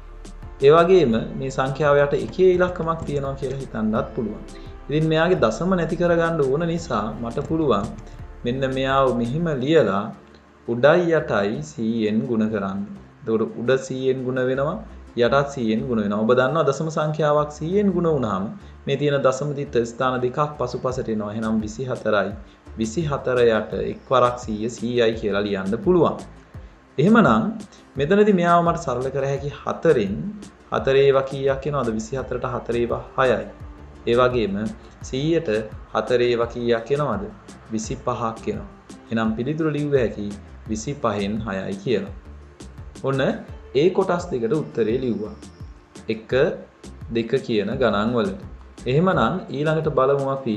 ඒ වගේම මේ සංඛ්‍යාව යට එකේ ඉලක්කමක් තියෙනවා කියලා හිතන්නත් පුළුවන්. ඉතින් මෙයාගේ දශම නැති කරගන්න ඕන නිසා මට පුළුවන් මෙන්න මෙයාව මෙහිම ලියලා උඩයි යටයි සීයෙන් ගුණ කරන්න. එතකොට උඩ සීයෙන් ගුණ වෙනවා යටත් සීයෙන් ගුණ වෙනවා. ඔබ දන්නවා දශම සංඛ්‍යාවක් සීයෙන් ගුණ වුණාම මේ තියෙන දශම තිත ස්ථාන දෙකක් පසුපසට එනවා. එහෙනම් විසි හතරයි විසි හතර යට එක් වරක් සීය සීයයි කියලා ලියන්න පුළුවන්. එහෙමනම් මෙතනදී මෙයාව මට සරල කර හැකි හතරෙන් හතරේ ඒවා කීයක් එනවද? විසි හතරට හතරේ ඒවා හයයි. ඒ වගේම සීයට හතරේ ඒවා කීයක් එනවද? විසි පහක් එනවා. එහෙනම් පිළිතුර ලියුව හැකි විසි පහෙන් හයයි කියලා. ඔන්න ඒ කොටස් දෙකට උත්තරේ ලිව්වා. එක දෙක කියන ගණන් වලට. එහෙමනම් ඊළඟට බලමු අපි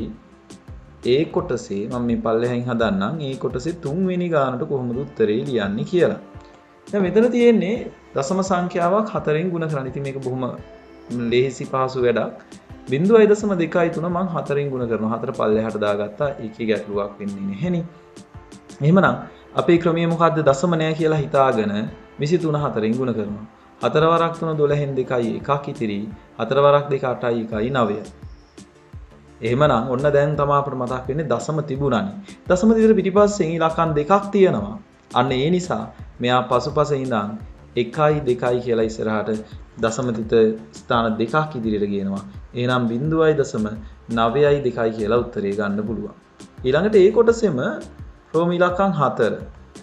ඒ කොටසේ මම මේ පල්ලෙහෙන් හදන්නම්. ඒ කොටසේ තුන්වෙනි ගානට කොහොමද උත්තරේ ලියන්නේ කියලා. දැන් මෙතන තියෙන්නේ දශම සංඛ්‍යාවක් හතරෙන් ගුණ කරන්න. ඉතින් මේක බොහොම ලේසි පහසු වැඩක්. බිංදුවයි දශම දෙකයි තුන මම හතරෙන් ගුණ කරනවා. හතර පල්ලෙහාට දාගත්තා. ඒකේ ගැටලුවක් වෙන්නේ නැහෙනි. එහෙමනම් අපේ ක්‍රමය මොකද්ද? දශම නැහැ කියලා හිතාගෙන විසි තුන හතරෙන් ගුණ කරනවා. හතර වරක් තුන දොළහෙන් දෙකයි එකක් ඉතිරි. හතර වරක් දෙක අටයි එකයි නවයයි. එහෙමනම් ඔන්න දැන් තමයි අපිට මතක් වෙන්නේ දශම තිබුණානේ. දශම තිතර පිටිපස්සෙන් ඉලක්කම් දෙකක් තියෙනවා. අන්න ඒ නිසා මෙයා පසුපස ඉඳන් එකයි දෙකයි කියලා ඉස්සරහට දශම තිත ස්ථාන දෙකක් ඉදිරියට ගේනවා. එහෙනම් බිංදුවයි දශම නවයයි දෙකයි කියලා උත්තරේ ගන්න පුළුවන්. ඊළඟට ඒ කොටසෙම රෝමී ඉලක්කම් හතර.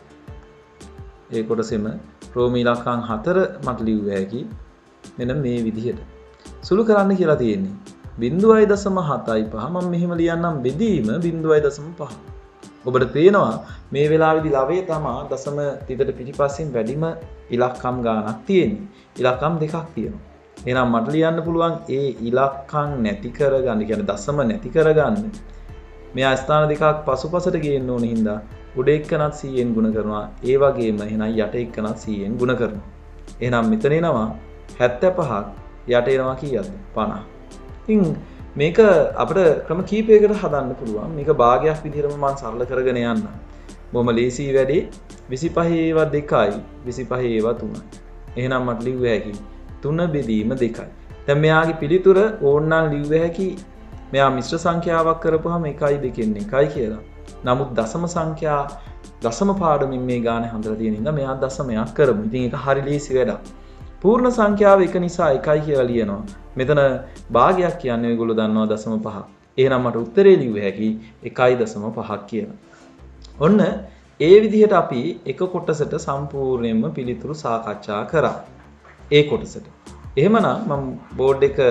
ඒ කොටසෙම රෝමී ඉලක්කම් හතර මට ලියුව හැකි මෙන්න මේ විදිහට. සුළු කරන්න කියලා තියෙන්නේ. බිංදුවයි දශම හතයි පහ මම මෙහෙම ලියන්නම් බෙදීම බිංදුවයි දශම පහ. ඔබට පේනවා මේ වෙලාවේදී ලවයේ තමයි දශම තිදට පිටිපස්සෙන් වැඩිම ඉලක්කම් ගාණක් තියෙන්නේ. ඉලක්කම් දෙකක් තියෙනවා. එහෙනම් මට ලියන්න පුළුවන් ඒ ඉලක්කම් නැති කරගන්න, කියන්නේ දශම නැති කරගන්න. මෙයා ස්ථාන දෙකක් පසුපසට ගේන්න ඕන හින්දා උඩ එක්කනත් සීයෙන් ගුණ කරනවා. ඒ වගේම එහෙනම් යට එක්කනත් සීයෙන් ගුණ කරනවා. එහෙනම් මෙතන එනවා හැත්තෑ පහක්, යට එනවා කීයද? පනහ. ඉතින් මේක අපිට ක්‍රම කීපයකට හදන්න පුළුවන්. මේක භාගයක් විදිහටම මම සරල කරගෙන යන්න. බොහොම ලේසි වැඩේ. විසිපහ ඒවා දෙකයි, විසිපහ ඒවා තුනයි. එහෙනම් මට ලිව්ව හැකි තුන බෙදීම දෙකයි. දැන් මෙයාගේ පිළිතුර ඕනනම් ලිව්ව හැකි මෙයා මිශ්‍ර සංඛ්‍යාවක් කරපුවාම එකයි දෙකෙන් එකයි කියලා. නමුත් දශම සංඛ්‍යා දශම පාඩමින් මේ ගානේ හඳලා තියෙන ඉඳන් මෙයා දශමයක් කරමු. ඉතින් ඒක හරි ලේසි වැඩක්. පූර්ණ සංඛ්‍යාව එක නිසා එකයි කියලා ලියනවා. මෙතන භාගයක් කියන්නේ ඔයගොල්ලෝ දන්නවා දශම පහ. එහෙනම් මට උත්තරේ ලිව්ව හැකි එකයි දශම පහක් කියලා. ඔන්න ඒ විදිහට අපි එක කොටසට සම්පූර්ණයෙන්ම පිළිතුරු සාකච්ඡා කරා. ඒ කොටසට. එහෙමනම් මම බෝඩ් එක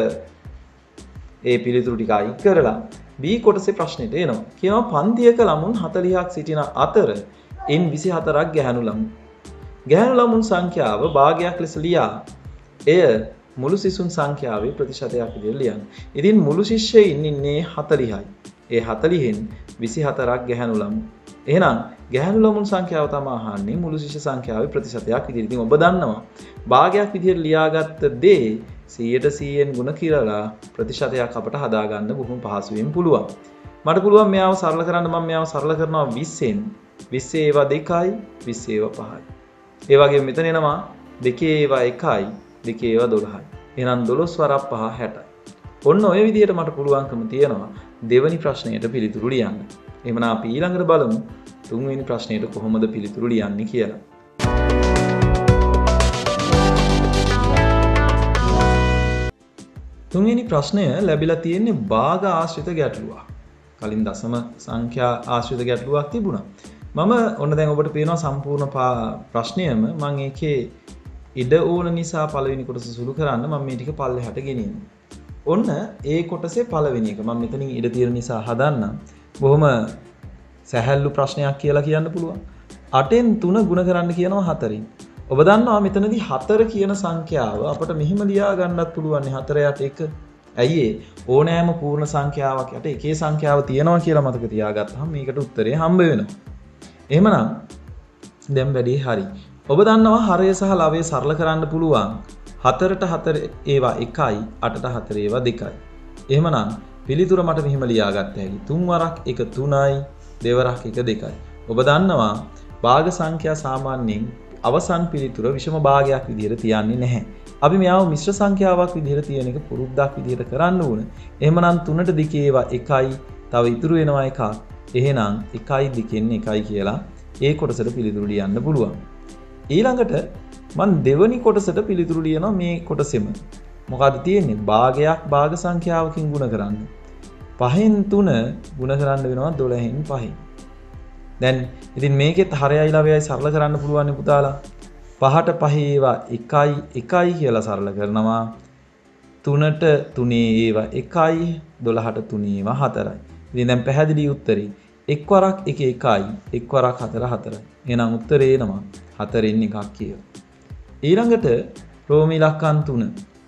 ඒ පිළිතුරු ටික අයින් කරලා B කොටසේ ප්‍රශ්නෙට එනවා. කියනවා පන්තියක ළමුන් හතළිහක් සිටින අතර එන් විසිහතරක් ගැහැණු ළමුන්. ගැහැණු ළමුන් සංඛ්‍යාව භාගයක් ලෙස ලියා එය මුළු සිසුන් සංඛ්‍යාවේ ප්‍රතිශතයක් විදිහට ලියන්න. ඉතින් මුළු ශිෂ්‍යයින් ඉන්නේ හතළිහයි. ඒ හතළිහෙන් විසිහතරක් ගැහැණු ළමුන්. එහෙනම් ගැහැණු ළමුන් සංඛ්‍යාව තමයි අහන්නේ මුළු ශිෂ්‍ය සංඛ්‍යාවේ ප්‍රතිශතයක් විදිහට. ඉතින් ඔබ දන්නවා භාගයක් විදිහට ලියාගත්ත දේ සීයට සීයෙන් ගුණ කියලා ප්‍රතිශතයක් අපට හදාගන්න බොහොම පහසුවෙන් පුළුවන්. මට පුළුවන් මෙයාව සරල කරන්න. මම මෙයාව සරල කරනවා විස්සෙන්. විස්ස ඒවා දෙකයි, විස්ස ඒවා පහයි. ඒ වගේම මෙතන එනවා දෙකේ ඒවා එකයි, දෙකේ ඒවා දොළහයි. එහෙනම් දොළොස් වරක් පහ හැටයි. ඔන්න ඔය විදිහට මට පුළුවන්කම තියෙනවා දෙවැනි ප්‍රශ්නයට පිළිතුරු ලියන්න. එහෙනම් අපි ඊළඟට බලමු තුන්වෙනි ප්‍රශ්නයට කොහොමද පිළිතුරු ලියන්නේ කියලා. තුන්වෙනි ප්‍රශ්නය ලැබිලා තියෙන්නේ භාග ආශ්‍රිත ගැටලුවක්. කලින් දශම සංඛ්‍යා ආශ්‍රිත ගැටලුවක් තිබුණා. මම ඔන්න දැන් ඔබට පේනවා සම්පූර්ණ ප්‍රශ්නයම මම ඒකේ ඉඩ ඕන නිසා පළවෙනි කොටස සුළු කරන්න මම මේ ටික පල්ලෙහාට ගෙනියනවා. ඔන්න ඒ කොටසේ පළවෙනි එක මම මෙතනින් ඉඩ තියෙන නිසා හදන්නම්. බොහොම සැහැල්ලු ප්‍රශ්නයක් කියලා කියන්න පුළුවන්. අටෙන් තුන ගුණ කරන්න කියනවා හතරෙන්. ඔබ දන්නවා මෙතනදී හතර කියන සංඛ්‍යාව අපිට මෙහිම ලියා ගන්නත් පුළුවන් හතර යට එක. ඇයි ඒ ඕනෑම පූර්ණ සංඛ්‍යාවක් යට එකේ සංඛ්‍යාව තියෙනවා කියලා මතක තියාගත්තාම මේකට උත්තරේ හම්බ වෙනවා. එහෙමනම් දැන් වැඩේ හරි. ඔබ දන්නවා හරය සහ ලවය සරල කරන්න පුළුවන්. හතරට හතර ඒවා එකයි, අටට හතර ඒවා දෙකයි. එහෙමනම් පිළිතුර මට මෙහිම ලියා ගන්න හැකියි. තුන් වරක් එක තුනයි, දෙවරක් එක දෙකයි. ඔබ දන්නවා භාග සංඛ්‍යා සාමාන්‍යයෙන් අවසන් පිළිතුර විෂම භාගයක් විදිහට තියන්නේ නැහැ. අපි මෙයාව මිශ්‍ර සංඛ්‍යාවක් විදිහට තියෙන එක පුරුද්දක් විදිහට කරන්න ඕන. එහෙමනම් තුනට දෙකේ ඒවා එකයි, තව ඉතුරු වෙනවා එකක්. එහෙනම් එකයි දෙකෙන් එකයි කියලා ඒ කොටසට පිළිතුරු ලියන්න පුළුවන්. ඊළඟට මම දෙවනි කොටසට පිළිතුරු ලියනවා මේ කොටසෙම. මොකද තියෙන්නේ? භාගයක් භාග සංඛ්‍යාවකින් ගුණ කරන්න. පහෙන් තුන ගුණ කරන්න වෙනවා දොළහෙන් පහෙන්. දැන් ඉතින් මේකෙත් හරයයි ලවයයි සරල කරන්න පුළුවන් පුතාලා. පහට පහේ ඒවා එකයි එකයි කියලා සරල කරනවා. තුනට තුනේ ඒවා එකයි, දොළහට තුනේ ඒවා හතරයි. ඉතින් දැන් පැහැදිලි උත්තරේ එක් වරක් එක එකයි, එක් වරක් හතර හතරයි. එහෙනම් උත්තරේ එනවා හතරෙන් එකක් කියලා. ඊළඟට රෝම ඉලක්කම් තුන.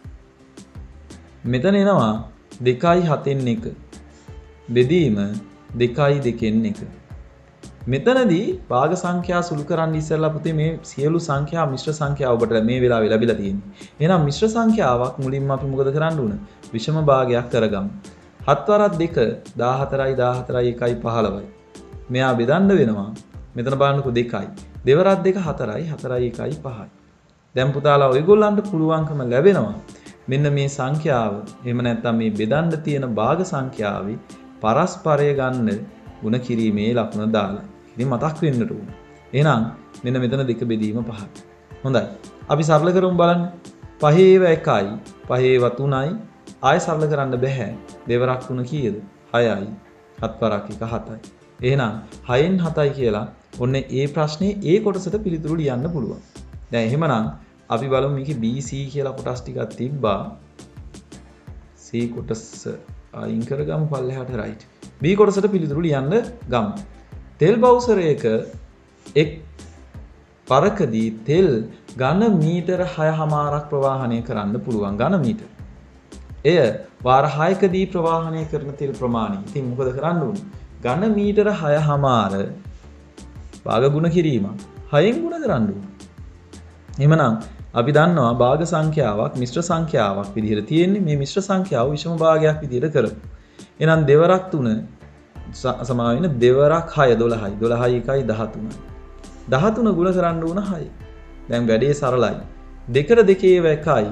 මෙතන එනවා දෙකයි හතෙන් එක. බෙදීම දෙකයි දෙකෙන් එක. මෙතනදී භාග සංඛ්‍යා සුළු කරන්න ඉස්සෙල්ලා පුතේ මේ සියලු සංඛ්‍යා මිශ්‍ර සංඛ්‍යා ඔබට මේ වෙලාවේ ලැබිලා තියෙන්නේ. එහෙනම් මිශ්‍ර සංඛ්‍යාවක් මුලින්ම අපි මොකද කරන්න ඕන? විෂම භාගයක් කරගමු. හත් වරක් දෙක දාහතරයි දාහතරයි එකයි පහළොවයි. මෙයා බෙදන්න වෙනවා. මෙතන බලන්නකෝ දෙකයි. දෙවරක් දෙක හතරයි හතරයි එකයි පහයි. දැන් පුතාලා ඔයගොල්ලන්ට පුළුවන්කම ලැබෙනවා මෙන්න මේ සංඛ්‍යාව එහෙම නැත්නම් මේ බෙදන්න තියෙන භාග සංඛ්‍යාවේ පරස්පරය ගන්න ಗುಣ කිරීමේ ලකුණ දාලා. ඉතින් මතක් වෙන්නට ඕන. එහෙනම් මෙන්න මෙතන දෙක බෙදීම පහයි. හොඳයි. අපි සරල කරමු බලන්න. පහේ ඒවා එකයි, පහේ ඒවා තුනයි. ආයෙ සරල කරන්න බෑ. දෙවරක් තුන කීයද? හයයි. හත් වරක් එක හතයි. එහෙනම් හයෙන් හතයි කියලා ඔන්න ඒ ප්‍රශ්නේ ඒ කොටසට පිළිතුරු ලියන්න පුළුවන්. දැන් එහෙමනම් අපි බලමු මේකේ B C කියලා කොටස් ටිකක් තිබ්බා. C කොටස අයින් කරගමු පල්ලෙහාට right. B කොටසට පිළිතුරු ලියන්න ගමු. තෙල් බවුසරයක එක් පරකදී තෙල් ඝන මීටර හයමාරක් ප්‍රවාහනය කරන්න පුළුවන් ඝන මීටර. එය වාර හයකදී ප්‍රවාහනය කරන තෙල් ප්‍රමාණය. ඉතින් මොකද කරන්න ඕනේ? ඝන මීටර හයමාර භාග ගුණ කිරීම හයෙන් ගුණ කරන්න ඕනේ. එහෙමනම් අපි දන්නවා භාග සංඛ්‍යාවක් මිශ්‍ර සංඛ්‍යාවක් විදිහට තියෙන්නේ. මේ මිශ්‍ර සංඛ්‍යාව විෂම භාගයක් විදිහට කරමු. එහෙනම් දෙවරක් තුන සමාන වෙන දෙවරක් හය දොළහයි. දොළහයි එකයි දහතුනයි. දහතුන ගුණ කරන්න ඕන හය. දැන් වැඩේ සරලයි. දෙකට දෙකේ එකයි.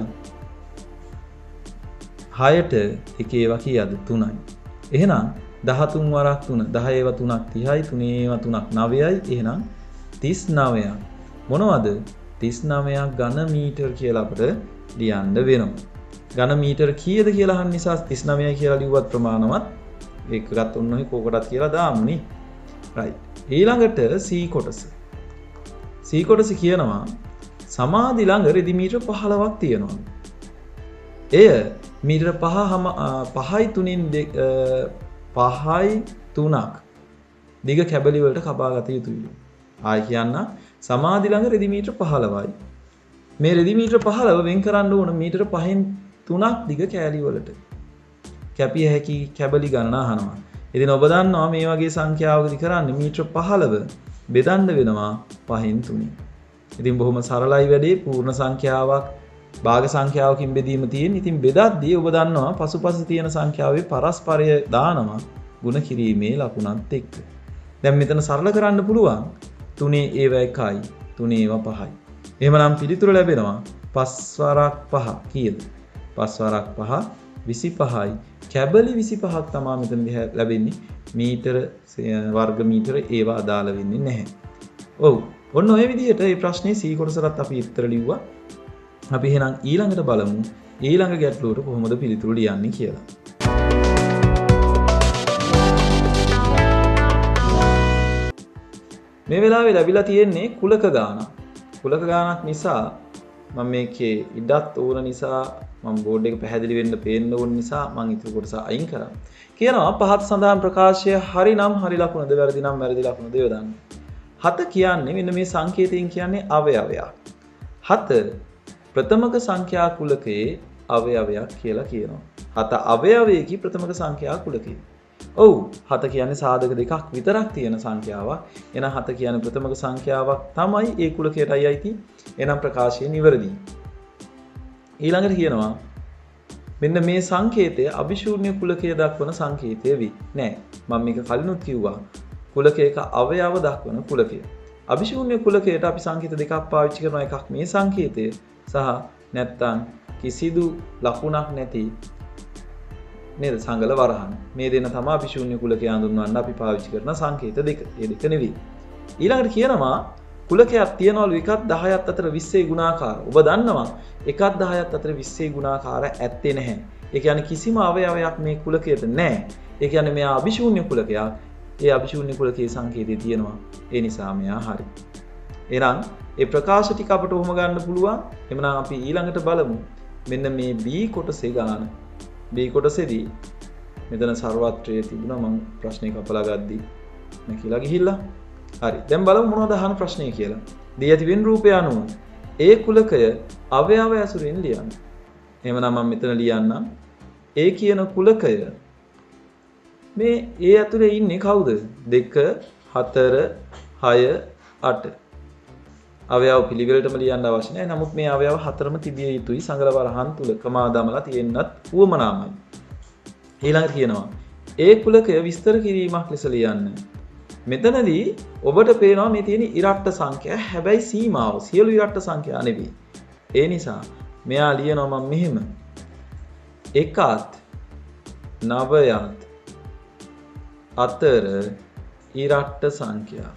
හයට එකේ ව කීයද? තුනයි. එහෙනම් දහතුන් වරක් තුන දහයව තුනක් තිහයි. තුනේව තුනක් නවයයි. එහෙනම් තිස් නවයක්. මොනවද? තිස් නවයක් ඝන මීටර කියලා අපිට ලියන්න වෙනවා. ඝන මීටර කීයද කියලා අහන්න නිසා තිස් නවයයි කියලා ලිව්වත් ප්‍රමාණවත්. ඒක ගත්ත උන්නෝයි කෝකටත් කියලා දාමු නේ. right. ඊළඟට C කොටස. C කොටස කියනවා සමාධි ළඟ රෙදි මීටර පහළොවක් තියෙනවා. එය මීටර පහයි තුනින් පහයි තුනක් දිග කැබලි වලට කපා ගත යුතුයි. ආයි කියන්න සමාධි ළඟ රෙදි මීටර පහළොවයි. මේ රෙදි මීටර පහළොව වෙන් කරන්න ඕන මීටර පහෙන් තුනක් දිග කෑලි වලට. කැපිය හැකි කැබලි ගණන අහනවා. ඉතින් ඔබ දන්නවා මේ වගේ සංඛ්‍යාවකදී කරන්නේ මීටර පහළොව බෙදන්න වෙනවා පහෙන් තුනින්. ඉතින් බොහොම සරලයි වැඩේ. පූර්ණ සංඛ්‍යාවක් භාග සංඛ්‍යාවකින් බෙදීම තියෙන. ඉතින් බෙදද්දී ඔබ දන්නවා පසුපස තියෙන සංඛ්‍යාවේ පරස්පරය දානවා ගුණ කිරීමේ ලකුණත් එක්ක. දැන් මෙතන සරල කරන්න පුළුවන්. තුනේ ඒව එකයි තුනේව පහයි. එහෙමනම් පිළිතුර ලැබෙනවා පස් වරක් පහ කීයද? පස් වරක් පහ විසිපහයි. කැබලි විසිපහක් තමයි මෙතන ලැබෙන්නේ. මීටර වර්ග මීටර ඒවා අදාළ වෙන්නේ නැහැ. ඔව්. ඔන්න ඔය විදිහට මේ ප්‍රශ්නේ C කොටසට අපි උත්තර ලිව්වා. අපි එහෙනම් ඊළඟට බලමු ඊළඟ ගැටලුවට කොහොමද පිළිතුරු ලියන්නේ කියලා. මේ වෙලාවේ ලැබිලා තියෙන්නේ කුලක ගානක්. කුලක ගානක් නිසා මම මේකේ ඉඩත් ඕන නිසා මම බෝඩ් එක පැහැදිලි වෙන්න පේන්න ඕන නිසා මම ඊට කොටස අයින් කරා. කියනවා පහත් සඳහන් ප්‍රකාශය හරි නම් හරි ලකුණද වැරදි නම් වැරදි ලකුණද යොදන්න. හත කියන්නේ මෙන්න මේ සංකේතයෙන් කියන්නේ අවයවයක්. හත ප්‍රථමක සංඛ්‍යා කුලකයේ අවයවයක් කියලා කියනවා. හත අවයවයකි ප්‍රථමක සංඛ්‍යා කුලකයේ. ඔව් හත කියන්නේ සාධක දෙකක් විතරක් තියෙන සංඛ්‍යාවක්. එහෙනම් හත කියන්නේ ප්‍රථමක සංඛ්‍යාවක් තමයි ඒ කුලකයටයි අයිති. එහෙනම් ප්‍රකාශය නිවැරදි. ඊළඟට කියනවා මෙන්න මේ සංකේතය අභිශූන්‍ය කුලකයේ දක්වන සංකේතය වෙයි. නෑ මම මේක කලිනුත් කිව්වා. කුලකයක අවයව දක්වන කුලකය. අභිශූන්‍ය කුලකයට අපි සංකේත දෙකක් පාවිච්චි කරනවා. එකක් මේ සංකේතය සහ නැත්තම් කිසිදු ලකුණක් නැති නේද සංගල වරහන්. මේ දෙන්න තමයි අභිශූන්‍ය කුලකය හඳුන්වන්න අපි පාවිච්චි කරන සංකේත දෙක. ඒ දෙක නෙවෙයි. ඊළඟට කියනවා කුලකයක් තියනවලු එකත් දහයත් අතර විස්සේ ගුණාකාර. ඔබ දන්නවා එකත් දහයත් අතර විස්සේ ගුණාකාර ඇත්තේ නැහැ. ඒ කියන්නේ කිසිම අවයවයක් මේ කුලකයට නැහැ. ඒ කියන්නේ මෙයා අභිශූන්‍ය කුලකයක්. ඒ අභිශූන්‍ය කුලකයේ සංකේතය තියෙනවා. ඒ නිසා මෙයා හරි. එහෙනම් ඒ ප්‍රකාශ ටික අපට උහම ගන්න පුළුවන්. එhmenan අපි ඊළඟට බලමු. මෙන්න මේ B කොටසේ ගාන. B කොටසේදී මෙතන සර්වත්‍රයේ තිබුණා මම ප්‍රශ්නේ කපලා ගද්දී නැකිලා ගිහිල්ලා. හරි. දැන් බලමු මොනවද අහන ප්‍රශ්නේ කියලා. දී ඇති වෙන රූපය අනුව ඒ කුලකය අවයව ඇසුරින් ලියන්න. එහෙමනම් මම මෙතන ලියන්නම්. ඒ කියන කුලකය මේ ඒ ඇතුලේ ඉන්නේ කවුද? දෙක, හතර, හය, අට. අවයව පිළිවෙලටම ලියන්න අවශ්‍ය නැහැ. නමුත් මේ අවයව හතරම තිබිය යුතුයි සංගල වරහන් තුල කමා දමලා තියෙන්නත් උවමනාමයි. ඊළඟට කියනවා ඒ කුලකය විස්තර කිරීමක් ලෙස ලියන්න. මෙතනදී ඔබට පේනවා මේ තියෙන ඉරට්ට සංඛ්‍යා. හැබැයි සීමාව සියලු ඉරට්ට සංඛ්‍යා නෙවෙයි. ඒ නිසා මෙයා ලියනවා මම මෙහෙම. එකත් නවයත් අතර ඉරට්ට සංඛ්‍යා.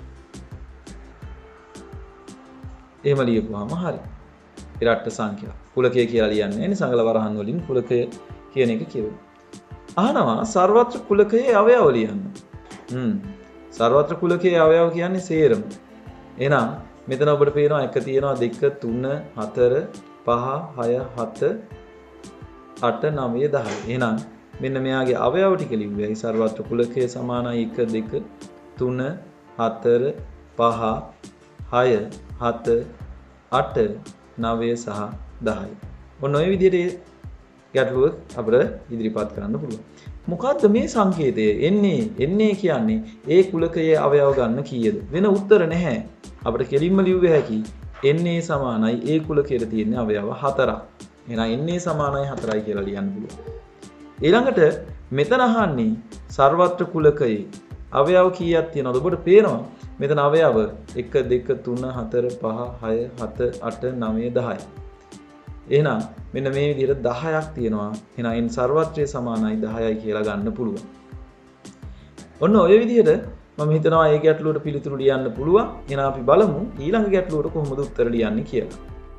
එහෙම ලියපුවාම හරි. ඉරට්ට සංඛ්‍යා. කුලකය කියලා ලියන්නේ නේ සංගල වරහන් වලින් කුලකය කියන එක කියවෙනවා. අහනවා සර්වත්‍ර කුලකයේ අවයව ලියන්න. හ්ම්. සර්වත්‍ර කුලකයේ අවයව කියන්නේ සේරම. එහෙනම් මෙතන ඔබට පේනවා එක තියෙනවා දෙක තුන හතර පහ හය හත අට නවය දහය. එහෙනම් මෙන්න මෙයාගේ අවයව ටික ලිව්වයි සර්වත්‍ර කුලකයේ සමානයි එක දෙක තුන හතර, පහ, හය, හත, අට, නවය සහ දහය. ඔන්න ඔය විදිහට ගැටලුව අපිට ඉදිරිපත් කරන්න පුළුවන්. මොකද්ද මේ සංකේතය? එන්නේ එන්නේ කියන්නේ ඒ කුලකයේ අවයව ගන්න කීයද? වෙන උත්තර නැහැ. අපිට කෙලින්ම ලියුව හැකි එන්නේ සමානයි ඒ කුලකයේ තියෙන අවයව හතරක්. එහෙනම් එන්නේ සමානයි හතරයි කියලා ලියන්න පුළුවන්. ඊළඟට මෙතන අහන්නේ සර්වත්‍ර කුලකයේ අවයව කීයක් තියෙනවද? ඔබට පේනවා මෙතන අවයව එක, දෙක, තුන, හතර, පහ, හය, හත, අට, නවය, දහය. එහෙනම් මෙන්න මේ විදිහට දහයක් තියෙනවා. එහෙනම් n සර්වත්‍රය සමානයි දහයයි කියලා ගන්න පුළුවන්. ඔන්න ඔය විදිහට මම හිතනවා මේ ගැටලුවට පිළිතුරු ලියන්න පුළුවන්. එහෙනම් අපි බලමු ඊළඟ ගැටලුවට කොහොමද උත්තර ලියන්නේ කියලා.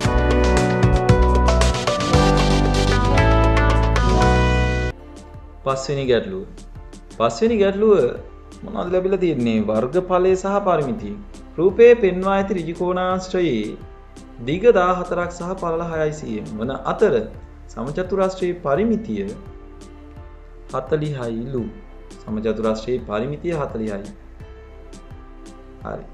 පස්වෙනි ගැටලුව. පස්වෙනි ගැටලුව මොනවද ලැබිලා තියෙන්නේ? වර්ගඵලය සහ පරිමිතිය. රූපයේ පෙන්වා ඇති ඍජු කෝණාශ්‍රයේ දිග දාහතරක් සහ පළල හයයි සීඑම් වන අතර සමචතුරාශ්‍රයේ පරිමිතිය හතළිහයි ලු. සමචතුරාශ්‍රයේ පරිමිතිය හතළිහයි. හරි.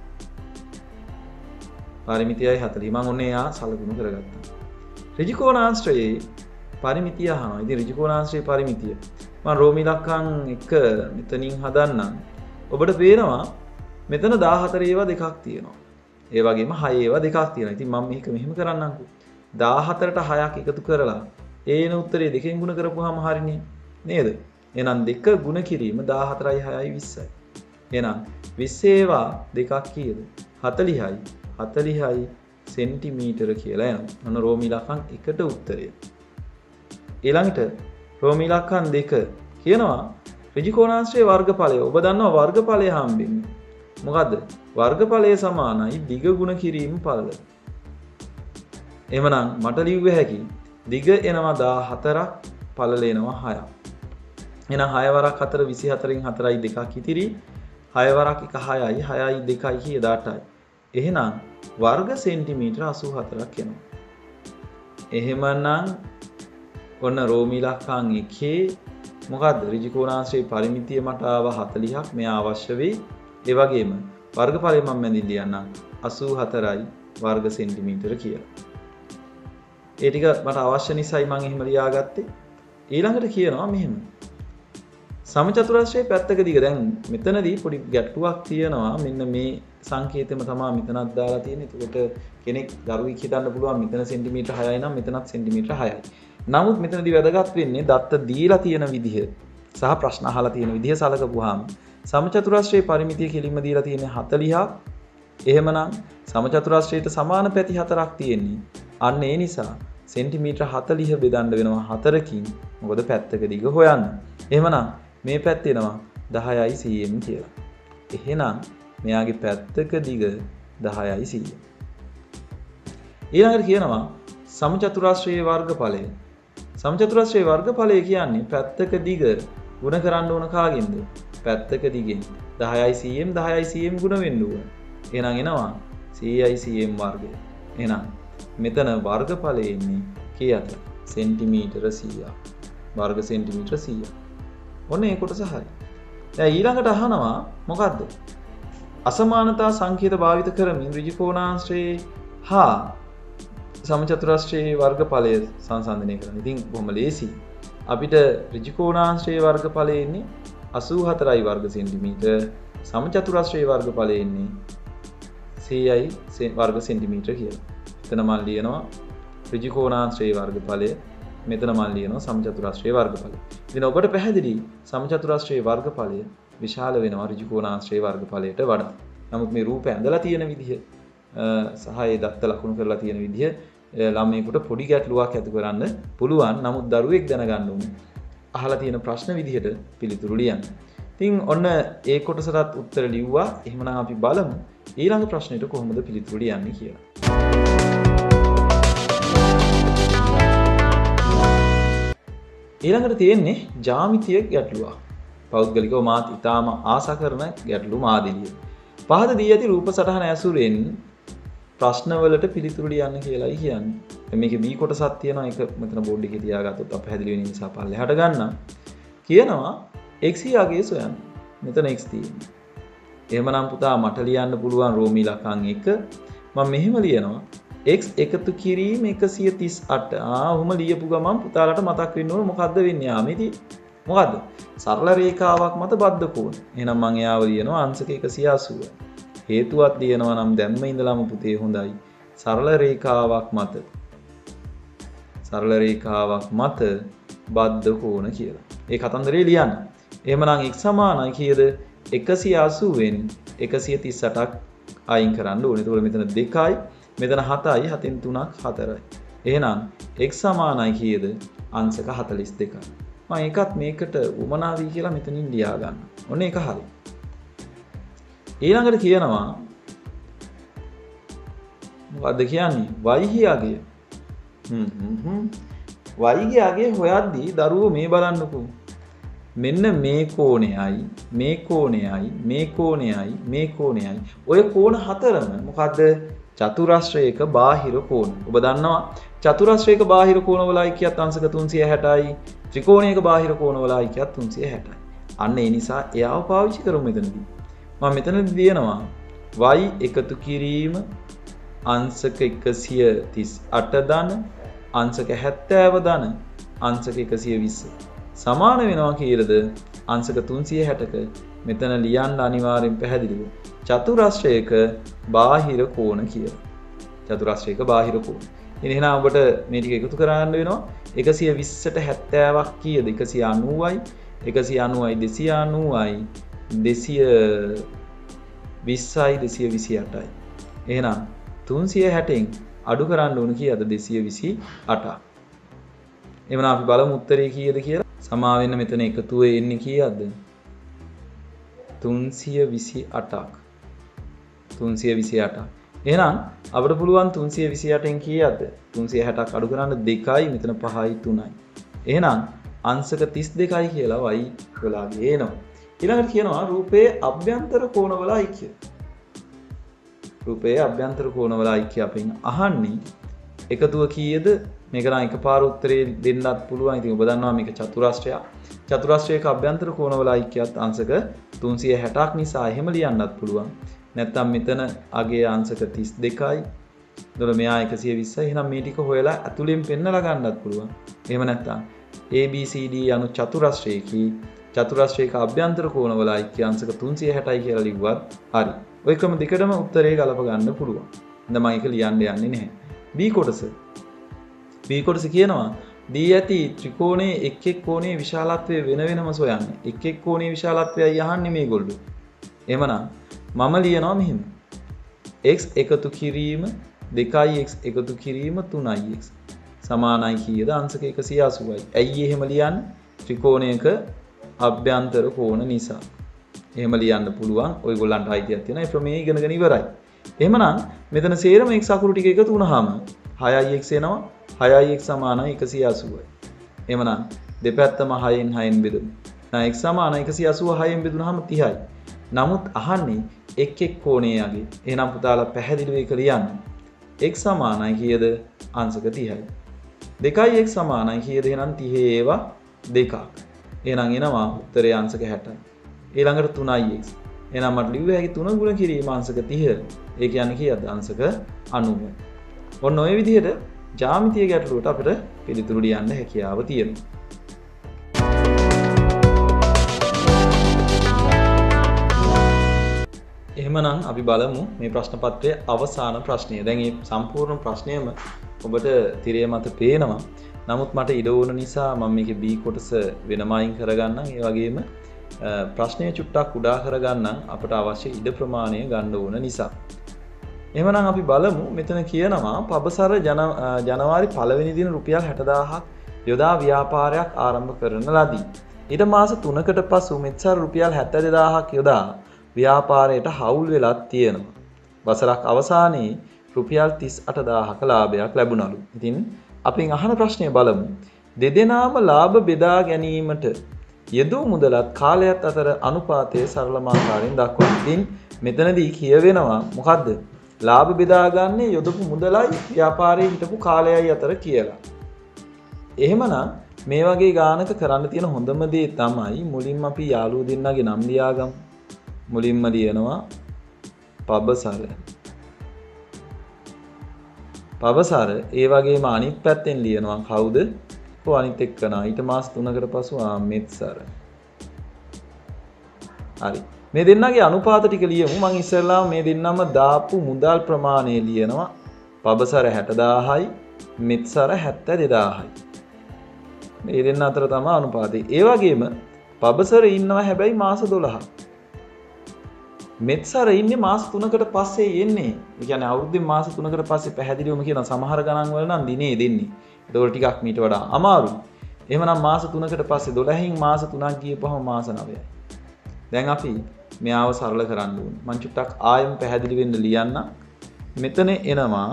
පරිමිතියයි හතළිහයි. මම ඔන්නේ ආ සලකුණු කරගත්තා. ඍජු කෝණාශ්‍රයේ පරිමිතිය අහනවා. ඉතින් ඍජු කෝණාශ්‍රයේ පරිමිතිය මම රෝමී ලක්කම් එක මෙතනින් හදන්නම්. ඔබට පේනවා මෙතන දාහතර ඒවා දෙකක් තියෙනවා. ඒ වගේම හය ඒවා දෙකක් තියෙනවා. ඉතින් මම මේක මෙහෙම කරන්නම්කෝ. දාහතරට හයක් එකතු කරලා ඒන උත්තරේ දෙකෙන් ගුණ කරපුවාම හරිනේ. නේද? එහෙනම් දෙක ගුණ කිරීම දාහතරයි හයයි විස්සයි. එහෙනම් විස්ස ඒවා දෙකක් කීයද? හතළිහයි. හතළිහයි සෙන්ටිමීටර කියලා එනවා. මොන රෝමී ලක්කම් එකට උත්තරය. ඊළඟට රෝමී ලක්කම් දෙක කියනවා ඍජු කෝණාශ්‍රයේ වර්ගඵලය. ඔබ දන්නවා වර්ගඵලය හම්බෙන්නේ. මොකද්ද? වර්ගඵලය සමානයි දිග ගුණ කිරීම පළල. එහෙමනම් මට ලියුව හැකි දිග එනවා දාහතරක් පළල එනවා හයක්. එහෙනම් හය වරක් හතර විසිහතරෙන් හතරයි දෙකක් ඉතිරි. හය වරක් එක හයයි හයයි දෙකයි කීයද අටයි. එහෙනම් වර්ග සෙන්ටිමීටර අසූ හතරක් එනවා. එහෙමනම් ඔන්න රෝමී ලක්කම් එකේ මොකද්ද? ඍජු කෝණාශ්‍රයේ පරිමිතිය මට ආව හතළිහක් මෙයා අවශ්‍ය වෙයි. ඒ වගේම වර්ගඵලය මම මැදින් ලියන්නම් අසූ හතරයි වර්ග සෙන්ටිමීටර කියලා. ඒ ටික මට අවශ්‍ය නිසායි මම එහෙම ලියාගත්තේ. ඊළඟට කියනවා මෙහෙම. සමචතුරාශ්‍රයේ පැත්තක දිග දැන් මෙතනදී පොඩි ගැටුවක් තියෙනවා. මෙන්න මේ සංකේතෙම තමයි මෙතනත් දාලා තියෙන්නේ. එතකොට කෙනෙක් දරුවෙක් හිතන්න පුළුවන් මෙතන සෙන්ටිමීටර හයයි නම් මෙතනත් සෙන්ටිමීටර හයයි. නමුත් මෙතනදී වැදගත් වෙන්නේ දත්ත දීලා තියෙන විදිහ සහ ප්‍රශ්න අහලා තියෙන විදිහ සලකපුවාම සමචතුරාශ්‍රයේ පරිමිතිය කෙලින්ම දීලා තියෙන්නේ හතළිහක්. එහෙමනම් සමචතුරාශ්‍රයට සමාන පැති හතරක් තියෙන්නේ. අන්න ඒ නිසා සෙන්ටිමීටර හතළිහ බෙදන්න වෙනවා හතරකින්. මොකද පැත්තක දිග හොයන්න. එහෙමනම් මේ පැත්තේ එනවා දහයයි සීඑම් කියලා. එහෙනම් මෙයාගේ පැත්තක දිග දහයයි සීඑම්. ඊළඟට කියනවා සමචතුරාශ්‍රයේ වර්ගඵලය. සමචතුරාශ්‍රයේ වර්ගඵලය කියන්නේ පැත්තක දිග ගුණ කරන්න ඕන කාගෙන්ද? පැත්තක දිගෙන්. දහයයි සීඑම් දහයයි සීඑම් ගුණ වෙන්න ඕන. එහෙනම් එනවා සීයයි සීඑම් වර්ගය. එහෙනම් මෙතන වර්ගඵලය එන්නේ කීයද? සෙන්ටිමීටර සීයක්. වර්ග සෙන්ටිමීටර සීයක්. ඔන්න ඒ කොටස හරි. දැන් ඊළඟට අහනවා මොකද්ද? අසමානතා සංකේත භාවිත කරමින් ඍජු කෝණාශ්‍රයේ හා සමචතුරාශ්‍රයේ වර්ගඵලය සංසන්දනය කරන්න. ඉතින් බොහොම ලේසි. අපිට ඍජු කෝණාශ්‍රයේ වර්ගඵලය එන්නේ අසූ හතරයි වර්ග සෙන්ටිමීටර. සමචතුරාශ්‍රයේ වර්ගඵලය එන්නේ සීයයි වර්ග සෙන්ටිමීටර කියලා. එතන මම ලියනවා ඍජු කෝණාශ්‍රයේ වර්ගඵලය. මෙතන මම ලියනවා සමචතුරාශ්‍රයේ වර්ගඵලය. ඉතින් ඔබට පැහැදිලි සමචතුරාශ්‍රයේ වර්ගඵලය විශාල වෙනවා ඍජු කෝණාශ්‍රයේ වර්ගඵලයට වඩා. නමුත් මේ රූපය ඇඳලා තියෙන විදිහ සහ ඒ දත්ත ලකුණු කරලා තියෙන විදිහ ළමයෙකුට පොඩි ගැටලුවක් ඇති කරන්න පුළුවන්. නමුත් දරුවෙක් දැනගන්න ඕනේ අහලා තියෙන ප්‍රශ්න විදිහට පිළිතුරු ලියන්න. ඉතින් ඔන්න ඒ කොටසටත් උත්තර ලිව්වා. එහෙමනම් අපි බලමු ඊළඟ ප්‍රශ්නෙට කොහොමද පිළිතුරු ලියන්නේ කියලා. ඊළඟට තියෙන්නේ ජ්‍යාමිතිය ගැටලුවක්. පෞද්ගලිකව මාත් ඉතාම ආසා කරන ගැටලු මාදිලිය. පහත දී ඇති රූප සටහන ඇසුරෙන් ප්‍රශ්නවලට පිළිතුරු ලියන්න කියලායි කියන්නේ. මේකේ B කොටසක් තියෙනවා. ඒක මෙතන බෝඩ් එකේ තියාගත්තොත් අප පැහැදිලි වෙන නිසා පල්ලෙහාට ගන්න. කියනවා x යාගේ සොයන්න. මෙතන x තියෙන්නේ. එහෙමනම් පුතා මට ලියන්න පුළුවන් රෝමී ඉලක්කම් එක මම මෙහෙම ලියනවා x එකතු කිරීම එකසිය තිස් අට. ආ ඔහොම ලියපු ගමන් පුතාලට මතක් වෙන්න ඕන මොකද්ද වෙන්නේ ආමේදී? මොකද්ද? සරල රේඛාවක් මත බද්ධ කෝණ. එහෙනම් මම එයාව ලියනවා අංශක එකසිය අසූව. හේතුවක් ලියනවා නම් දැම්ම ඉඳලාම පුතේ හොඳයි. සරල රේඛාවක් මත සරල රේඛාවක් මත බද්ධ කෝණ කියලා. ඒ කතන්දරේ ලියන්න. එහෙමනම් x සමානයි කීයද? එකසිය අසූවෙන් එකසිය තිස් අටක් අයින් කරන්න ඕනේ. ඒතකොට මෙතන දෙකයි මෙතන හතයි හතෙන් තුනක් හතරයි. එහෙනම් x සමානයි කීයද? අංශක හතළිස් දෙකයි. මම ඒකත් මේකට උමනා වී කියලා මෙතනින් ලියා ගන්න. ඔන්න ඒක හරි. ඊළඟට කියනවා මොකද්ද කියන්නේ? y ගේ අගය. හ්ම් හ්ම් හ්ම්. y ගේ අගය හොයද්දී දරුවෝ මේ බලන්නකෝ. මෙන්න මේ කෝණයයි මේ කෝණයයි මේ කෝණයයි මේ කෝණයයි ඔය කෝණ හතරම මොකද්ද? චතුරස්‍රයක බාහිර කෝණ. ඔබ දන්නවා චතුරස්‍රයක බාහිර කෝණ වල අයිකියත් අංශක තුන්සිය හැටයි. ත්‍රිකෝණයක බාහිර කෝණ වල අයිකියත් තුන්සිය හැටයි. අන්න ඒ නිසා එයාව පාවිච්චි කරමු මෙතනදී. මම මෙතනදී දිනනවා y එකතු කිරීම අංශක එකසිය තිස් අට ධන අංශක හැත්තෑව ධන අංශක එකසිය විස්ස සමාන වෙනවා කියලාද? අංශක තුන්සිය හැටක මෙතන ලියන්න අනිවාර්යෙන් පැහැදිලිව චතුරස්‍රයක බාහිර කෝණ කියලා. චතුරස්‍රයක බාහිර කෝණ. ඉතින් එහෙනම් ඔබට මේ ටික එකතු කරන්න වෙනවා. එකසිය විස්සට හැත්තෑවක් කීයද? එකසිය අනූවයි. එකසිය අනූවයි දෙසිය අනූවයි දෙසිය විස්සයි දෙසිය විසි අටයි. එහෙනම් තුන්සිය හැටෙන් අඩු කරන්න ඕන කීයද? දෙසිය විසි අටක්. එහෙනම් අපි බලමු උත්තරේ කීයද කියලා. සමා වෙන්න මෙතන එකතුව එන්නේ කීයක්ද? තුන්සිය විසි අටක්. තුන්සිය විසි අටක්. එහෙනම් අපිට පුළුවන් තුන්සිය විසි අටෙන් කීයක්ද? තුන්සිය හැටක් අඩු කරන්න දෙකයි මෙතන පහයි තුනයි. එහෙනම් අංශක තිස් දෙකයි කියලා y වලගේ එනවා. ඊළඟට කියනවා රූපයේ අභ්‍යන්තර කෝණවල ඓක්‍ය. රූපයේ අභ්‍යන්තර කෝණවල ඓක්‍ය අපෙන් අහන්නේ එකතුව කීයද? මේක නම් එකපාර උත්තරේ දෙන්නත් පුළුවන්. ඉතින් ඔබ දන්නවා මේක චතුරස්‍රයක්. චතුරස්‍රයක අභ්‍යන්තර කෝණවල ඓක්‍යයත් අංශක තුන්සිය හැටක් නිසා එහෙම ලියන්නත් පුළුවන්. නැත්තම් මෙතන අගේ අංශක තිස් දෙකයි. එතකොට මෙයා එකසිය විස්සයි. එහෙනම් මේ ටික හොයලා ඇතුලෙන් පෙන්නලා ගන්නත් පුළුවන්. එහෙම නැත්තම් A B C D යනු චතුරස්‍රයකී චතුරස්‍රයක අභ්‍යන්තර කෝණවල ඓක්‍ය අංශක තුන්සිය හැටයි කියලා ලිව්වත් හරි. ඔය ක්‍රම දෙකටම උත්තරේ ගලප ගන්න පුළුවන්. දැන් මම ඒක ලියන්න යන්නේ නැහැ. B කොටස. B කොටස කියනවා දී ඇති ත්‍රිකෝණයේ එක් එක් කෝණයේ විශාලත්වය වෙන වෙනම සොයන්න. එක් එක් කෝණයේ විශාලත්වයයි අහන්නේ මේගොල්ලෝ. එහෙමනම් මම ලියනවා මෙහෙම. x එකතු කිරීම දෙකයි x එකතු කිරීම තුනයි x සමානයි කීයද? අංශක එකසිය අසූවයි. ඇයි එහෙම ලියන්නේ? ත්‍රිකෝණයක අභ්‍යන්තර කෝණ නිසා. එහෙම ලියන්න පුළුවන්. ඔයගොල්ලන්ට අයිතියක් තියෙනවා. ඒ ප්‍රමේය ඉගෙනගෙන ඉවරයි. එහෙමනම් මෙතන සේරම x අකුරු ටික එකතු වුණාම හයයි x එනවා. හයයි x සමානයි එකසිය අසූවයි. එහෙමනම් දෙපැත්තම හයෙන් හයෙන් බෙදමු. දැන් x සමානයි එකසිය අසූව හයෙන් බෙදුනහම තිහයි. නමුත් අහන්නේ එක් එක් කෝණයේ යගේ. එහෙනම් පුතාලා පැහැදිලිව ඒක ලියන්න. x සමානයි කීයද? අංශක තිහයි. දෙකයි x සමානයි කීයද? එහෙනම් තිහේ ඒවා දෙකක්. එහෙනම් එනවා උත්තරේ අංශක හැටයි. ඊළඟට තුනයි x. එහෙනම් මට ලිව්ව හැකි තුන ගුණ කිරීම අංශක තිහ. ඒ කියන්නේ කීයද? අංශක අනූවයි. ඔන්න ඔය විදිහට ජ්‍යාමිතිය ගැටලුවට අපිට පිළිතුරු ලියන්න හැකියාව තියෙනවා. එහෙමනම් අපි බලමු මේ ප්‍රශ්න පත්‍රයේ අවසාන ප්‍රශ්නය. දැන් මේ සම්පූර්ණ ප්‍රශ්නයම ඔබට තිරය මත පේනවා. නමුත් මට ඉඩ ඕන නිසා මම මේකේ B කොටස වෙනම අයින් කරගන්නම්. ඒ වගේම ප්‍රශ්නය චුට්ටක් උඩා කරගන්නම් අපට අවශ්‍ය ඉඩ ප්‍රමාණය ගන්න ඕන නිසා. එහෙමනම් අපි බලමු මෙතන කියනවා පබසර ජනවාරි පළවෙනි දින රුපියල් හැටදාහක් යොදා ව්‍යාපාරයක් ආරම්භ කරන ලදී. ඊට මාස තුනකට පසු මෙත්සර රුපියල් හැත්තෑදාහක් යොදා ව්‍යාපාරයට හවුල් වෙලක් තියෙනවා. වසරක් අවසානයේ රුපියල් තිස් අටදාහක ලාභයක් ලැබුණලු. ඉතින් අපින් අහන ප්‍රශ්නය බලමු. දෙදෙනාම ලාභ බෙදා ගැනීමට යෙදූ මුදලත් කාලයත් අතර අනුපාතය සරලමාකාරයෙන් දක්වන්න. ඉතින් මෙතනදී කියවෙනවා මොකද්ද? ලාභ බෙදාගන්නේ යොදපු මුදලයි ව්‍යාපාරයේ හිටපු කාලයයි අතර කියලා. එහෙමනම් මේ වගේ ගානක කරන්න තියෙන හොඳම දේ තමයි මුලින්ම අපි යාළුවෝ දෙන්නගේ නම් ලියාගමු. මුලින්ම ලියනවා පබසර. පබසර ඒ වගේම අනිත් පැත්තෙන් ලියනවා කවුද? කො අනිත් එක්කනා ඊට මාස තුනකට පසු ආ මෙත්සර. හරි. මේ දෙන්නගේ අනුපාත ටික ලියමු. මම ඉස්සෙල්ලාම මේ දෙන්නම දාපු මුදල් ප්‍රමාණය ලියනවා. පබසර හැට දාහයි මෙත්සර හැත්තෑ දෙදාහයි. මේ දෙන්න අතර තමයි අනුපාතය. ඒ වගේම පබසර ඉන්නවා හැබැයි මාස දොළහක්. මෙත්සර ඉන්නේ මාස තුනකට පස්සේ එන්නේ. ඒ කියන්නේ අවුරුද්දෙන් මාස තුනකට පස්සේ පැහැදිලිවම කියන සමහර ගණන් වල නම් දිනේ දෙන්නේ. ඒකෝර ටිකක් මීට වඩා අමාරුයි. එහෙමනම් මාස තුනකට පස්සේ දොළහෙන් මාස තුනක් ගියපුවම මාස නවයයි. දැන් අපි මෙයාව සරල කරන්න ඕනේ. මං චුට්ටක් ආයෙම පැහැදිලි වෙන්න ලියන්න. මෙතන එනවා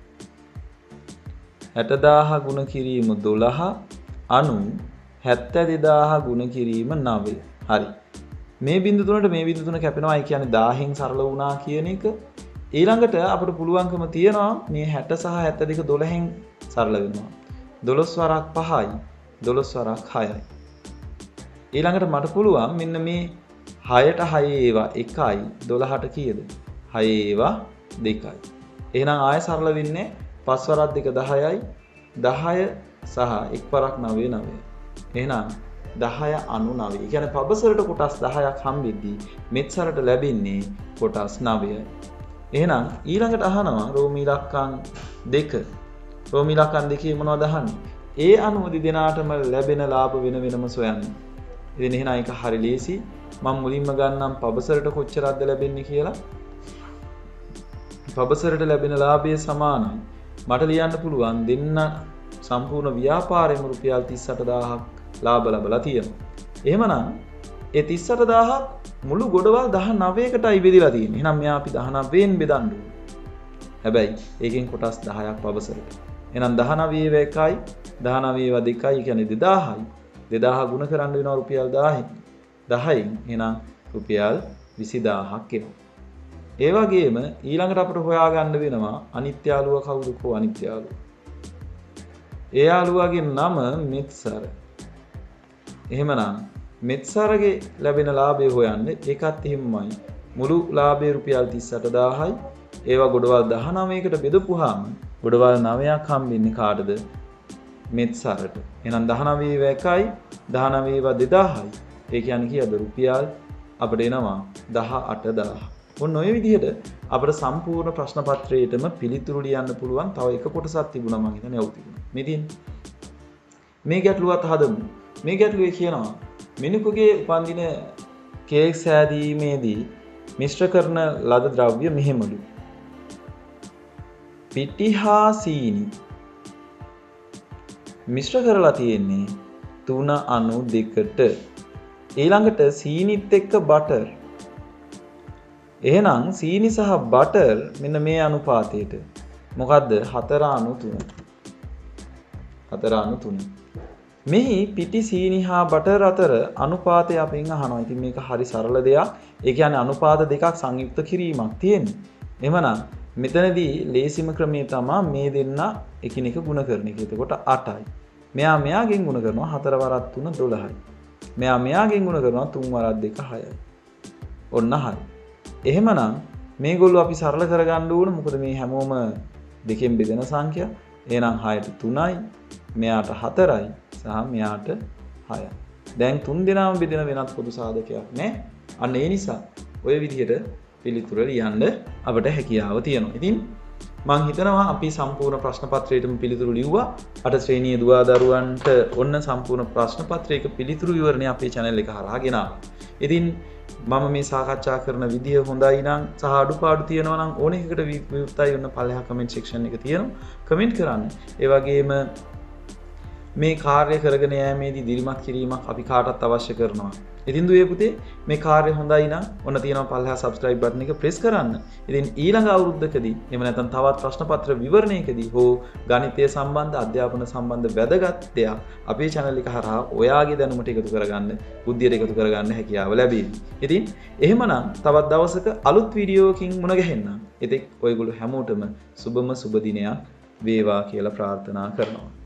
හැට දාහ ගුණ කිරීම දොළහ අනු හැත්තෑ දෙදාහ ගුණ කිරීම නවය. හරි. මේ බිංදු තුනට මේ බිංදු තුන කැපෙනවා. ඒ කියන්නේ දාහෙන් සරල වුණා කියන එක. ඊළඟට අපිට පුළුවන්කම තියනවා මේ හැට සහ හැත්තෑ දෙක දොළහෙන් සරල වෙනවා. දොළොස් වරක් පහයි දොළොස් වරක් හයයි. ඊළඟට මට පුළුවන් මෙන්න මේ හයට හය ඒවා එකයි දොළහට කීයද? හය ඒවා දෙකයි. එහෙනම් ආය සරල වෙන්නේ පස් වරක් දෙක දහයයි දහය සහ එක් වරක් නවය නවය. එහෙනම් දහය අනු නවය. ඒ කියන්නේ පබසරට කොටස් දහයක් හම්බෙද්දී මෙත්සරට ලැබෙන්නේ කොටස් නවයයි. එහෙනම් ඊළඟට අහනවා රෝමී ඉලක්කම් දෙක. රෝමී ඉලක්කම් දෙකේ මොනවද අහන්නේ? ඒ අනුව දෙදෙනාටම ලැබෙන ලාභ වෙන වෙනම සොයන්න. ඉතින් එහෙනම් ඒක හරි ලේසි. මම මුලින්ම ගන්නම් පබසරට කොච්චරක්ද ලැබෙන්නේ කියලා. පබසරට ලැබෙන ලාභය සමානයි. මට ලියන්න පුළුවන් දෙන්න සම්පූර්ණ ව්‍යාපාරෙම රුපියල් තිස් අට දාහක් ලාභ ලබලා තියෙනවා. එහෙමනම් ඒ තිස් අට දාහක් මුළු ගොඩවල් දහ නවයකටයි බෙදලා තියෙන්නේ. එහෙනම් මෙයා අපි දහ නවයෙන් බෙදන්න ඕනේ. හැබැයි ඒකෙන් කොටස් දහයක් පබසරට. එහෙනම් දහ නවය එකයි දහ නවය දෙකයි කියන්නේ දෙදාහයි. දෙදාහ ගුණ කරන්න වෙනවා රුපියල් දාහයි. දහයෙන් එහෙනම් රුපියල් විසිදාහක් එනවා. ඒ වගේම ඊළඟට අපිට හොයාගන්න වෙනවා අනිත්‍ය යාළුවා කවුද? කො අනිත්‍ය යාළුවා. ඒ යාළුවාගේ නම මෙත්සර. එහෙමනම් මෙත්සරගේ ලැබෙන ලාභය හොයන්න ඒකත් එහෙමයි. මුළු ලාභය රුපියල් තිස් අට දාහයි. ඒවා ගොඩවල් දහ නවයකට බෙදපුවාම ගොඩවල් නවයක් හම්බෙන්නේ කාටද? මෙත්සරට. එහෙනම් දහ නවය එකයි දහ නවය දෙදාහයි. ඒ කියන්නේ කීයද? රුපියල් අපිට එනවා දහ අට දාහ. ඔන්න ඔය විදිහට අපිට සම්පූර්ණ ප්‍රශ්න පත්‍රයේටම පිළිතුරු ලියන්න පුළුවන්. තව එක කොටසක් තිබුණා මම හිතන්නේ යවු තිබුණා. මේ තියෙන මේ ගැටලුවත් හදමු. මේ ගැටලුවේ කියනවා මිනිකුගේ උපන්දින කේක් සෑදීමේදී මිශ්‍ර කරන ලද ද්‍රව්‍ය මෙහෙමලු. පිටි හා සීනි මිශ්‍ර කරලා තියෙන්නේ තුන අනු දෙකට. ඊළඟට සීනිත් එක්ක බටර්. එහෙනම් සීනි සහ බටර් මෙන්න මේ අනුපාතයට මොකද්ද? හතර අනු තුන. හතර අනු තුන. මෙහි පිටි සීනි හා බටර් අතර අනුපාතය අපෙන් අහනවා. ඉතින් මේක හරි සරල දෙයක්. ඒ කියන්නේ අනුපාත දෙකක් සංයුක්ත කිරීමක් තියෙන්නේ. එhmenan මෙතනදී ලේසිම ක්‍රමය තමයි මේ දෙන්න එකිනෙක ගුණ කරන එක. එතකොට අටයි. මෙයා මෙයාගෙන් ගුණ කරනවා හතර වරක් තුන දොළහයි. මෙයා මෙයාගෙන් ගුණ කරනවා තුන් වරක් දෙක හයයි. ඔන්න හරි. එහෙමනම් මේගොල්ලෝ අපි සරල කරගන්න ඕන. මොකද මේ හැමෝම දෙකෙන් බෙදෙන සංඛ්‍යා. එහෙනම් හයට තුනයි, මෙයාට හතරයි සහ මෙයාට හයයි. දැන් තුන් දෙනාම බෙදෙන වෙනත් පොදු සාධකයක් නෑ. අන්න ඒ නිසා ඔය විදිහට පිළිතුර ලියන්න අපිට හැකියාව තියෙනවා. ඉතින් මම හිතනවා අපි සම්පූර්ණ ප්‍රශ්න පත්‍රයටම පිළිතුරු ලිව්වා. අට ශ්‍රේණියේ දුවා දරුවන්ට ඔන්න සම්පූර්ණ ප්‍රශ්න පත්‍රයක පිළිතුරු විවරණය අපේ channel එක හරහා ගෙනාවා. ඉතින් මම මේ සාකච්ඡා කරන විදිය හොඳයි නම් සහ අඩුපාඩු තියෙනවා නම් ඕන එකකට විවෘතයි ඔන්න පල්ලෙහා කමෙන්ට් සෙක්ෂන් එක තියෙනවා. කමෙන්ට් කරන්න. ඒ වගේම මේ කාර්ය කරගෙන යෑමේදී දිරිමත් කිරීමක් අපි කාටත් අවශ්‍ය කරනවා. ඉතින් දුවේ පුතේ මේ කාර්ය හොඳයි නම් ඔන්න තියෙනවා පල්ලෙහා subscribe button එක press කරන්න. ඉතින් ඊළඟ අවුරුද්දකදී එහෙම නැත්නම් තවත් ප්‍රශ්න පත්‍ර විවරණයකදී හෝ ගණිතය සම්බන්ධ අධ්‍යාපන සම්බන්ධ වැදගත් දෙයක් අපේ channel එක හරහා ඔයාගේ දැනුමට එකතු කරගන්න, බුද්ධියට එකතු කරගන්න හැකියාව ලැබෙයි. ඉතින් එහෙමනම් තවත් දවසක අලුත් වීඩියෝකින් මුණ ගැහෙන්න. ඉතින් ඔයගොල්ලෝ හැමෝටම සුබම සුබ දිනයක් වේවා කියලා ප්‍රාර්ථනා කරනවා.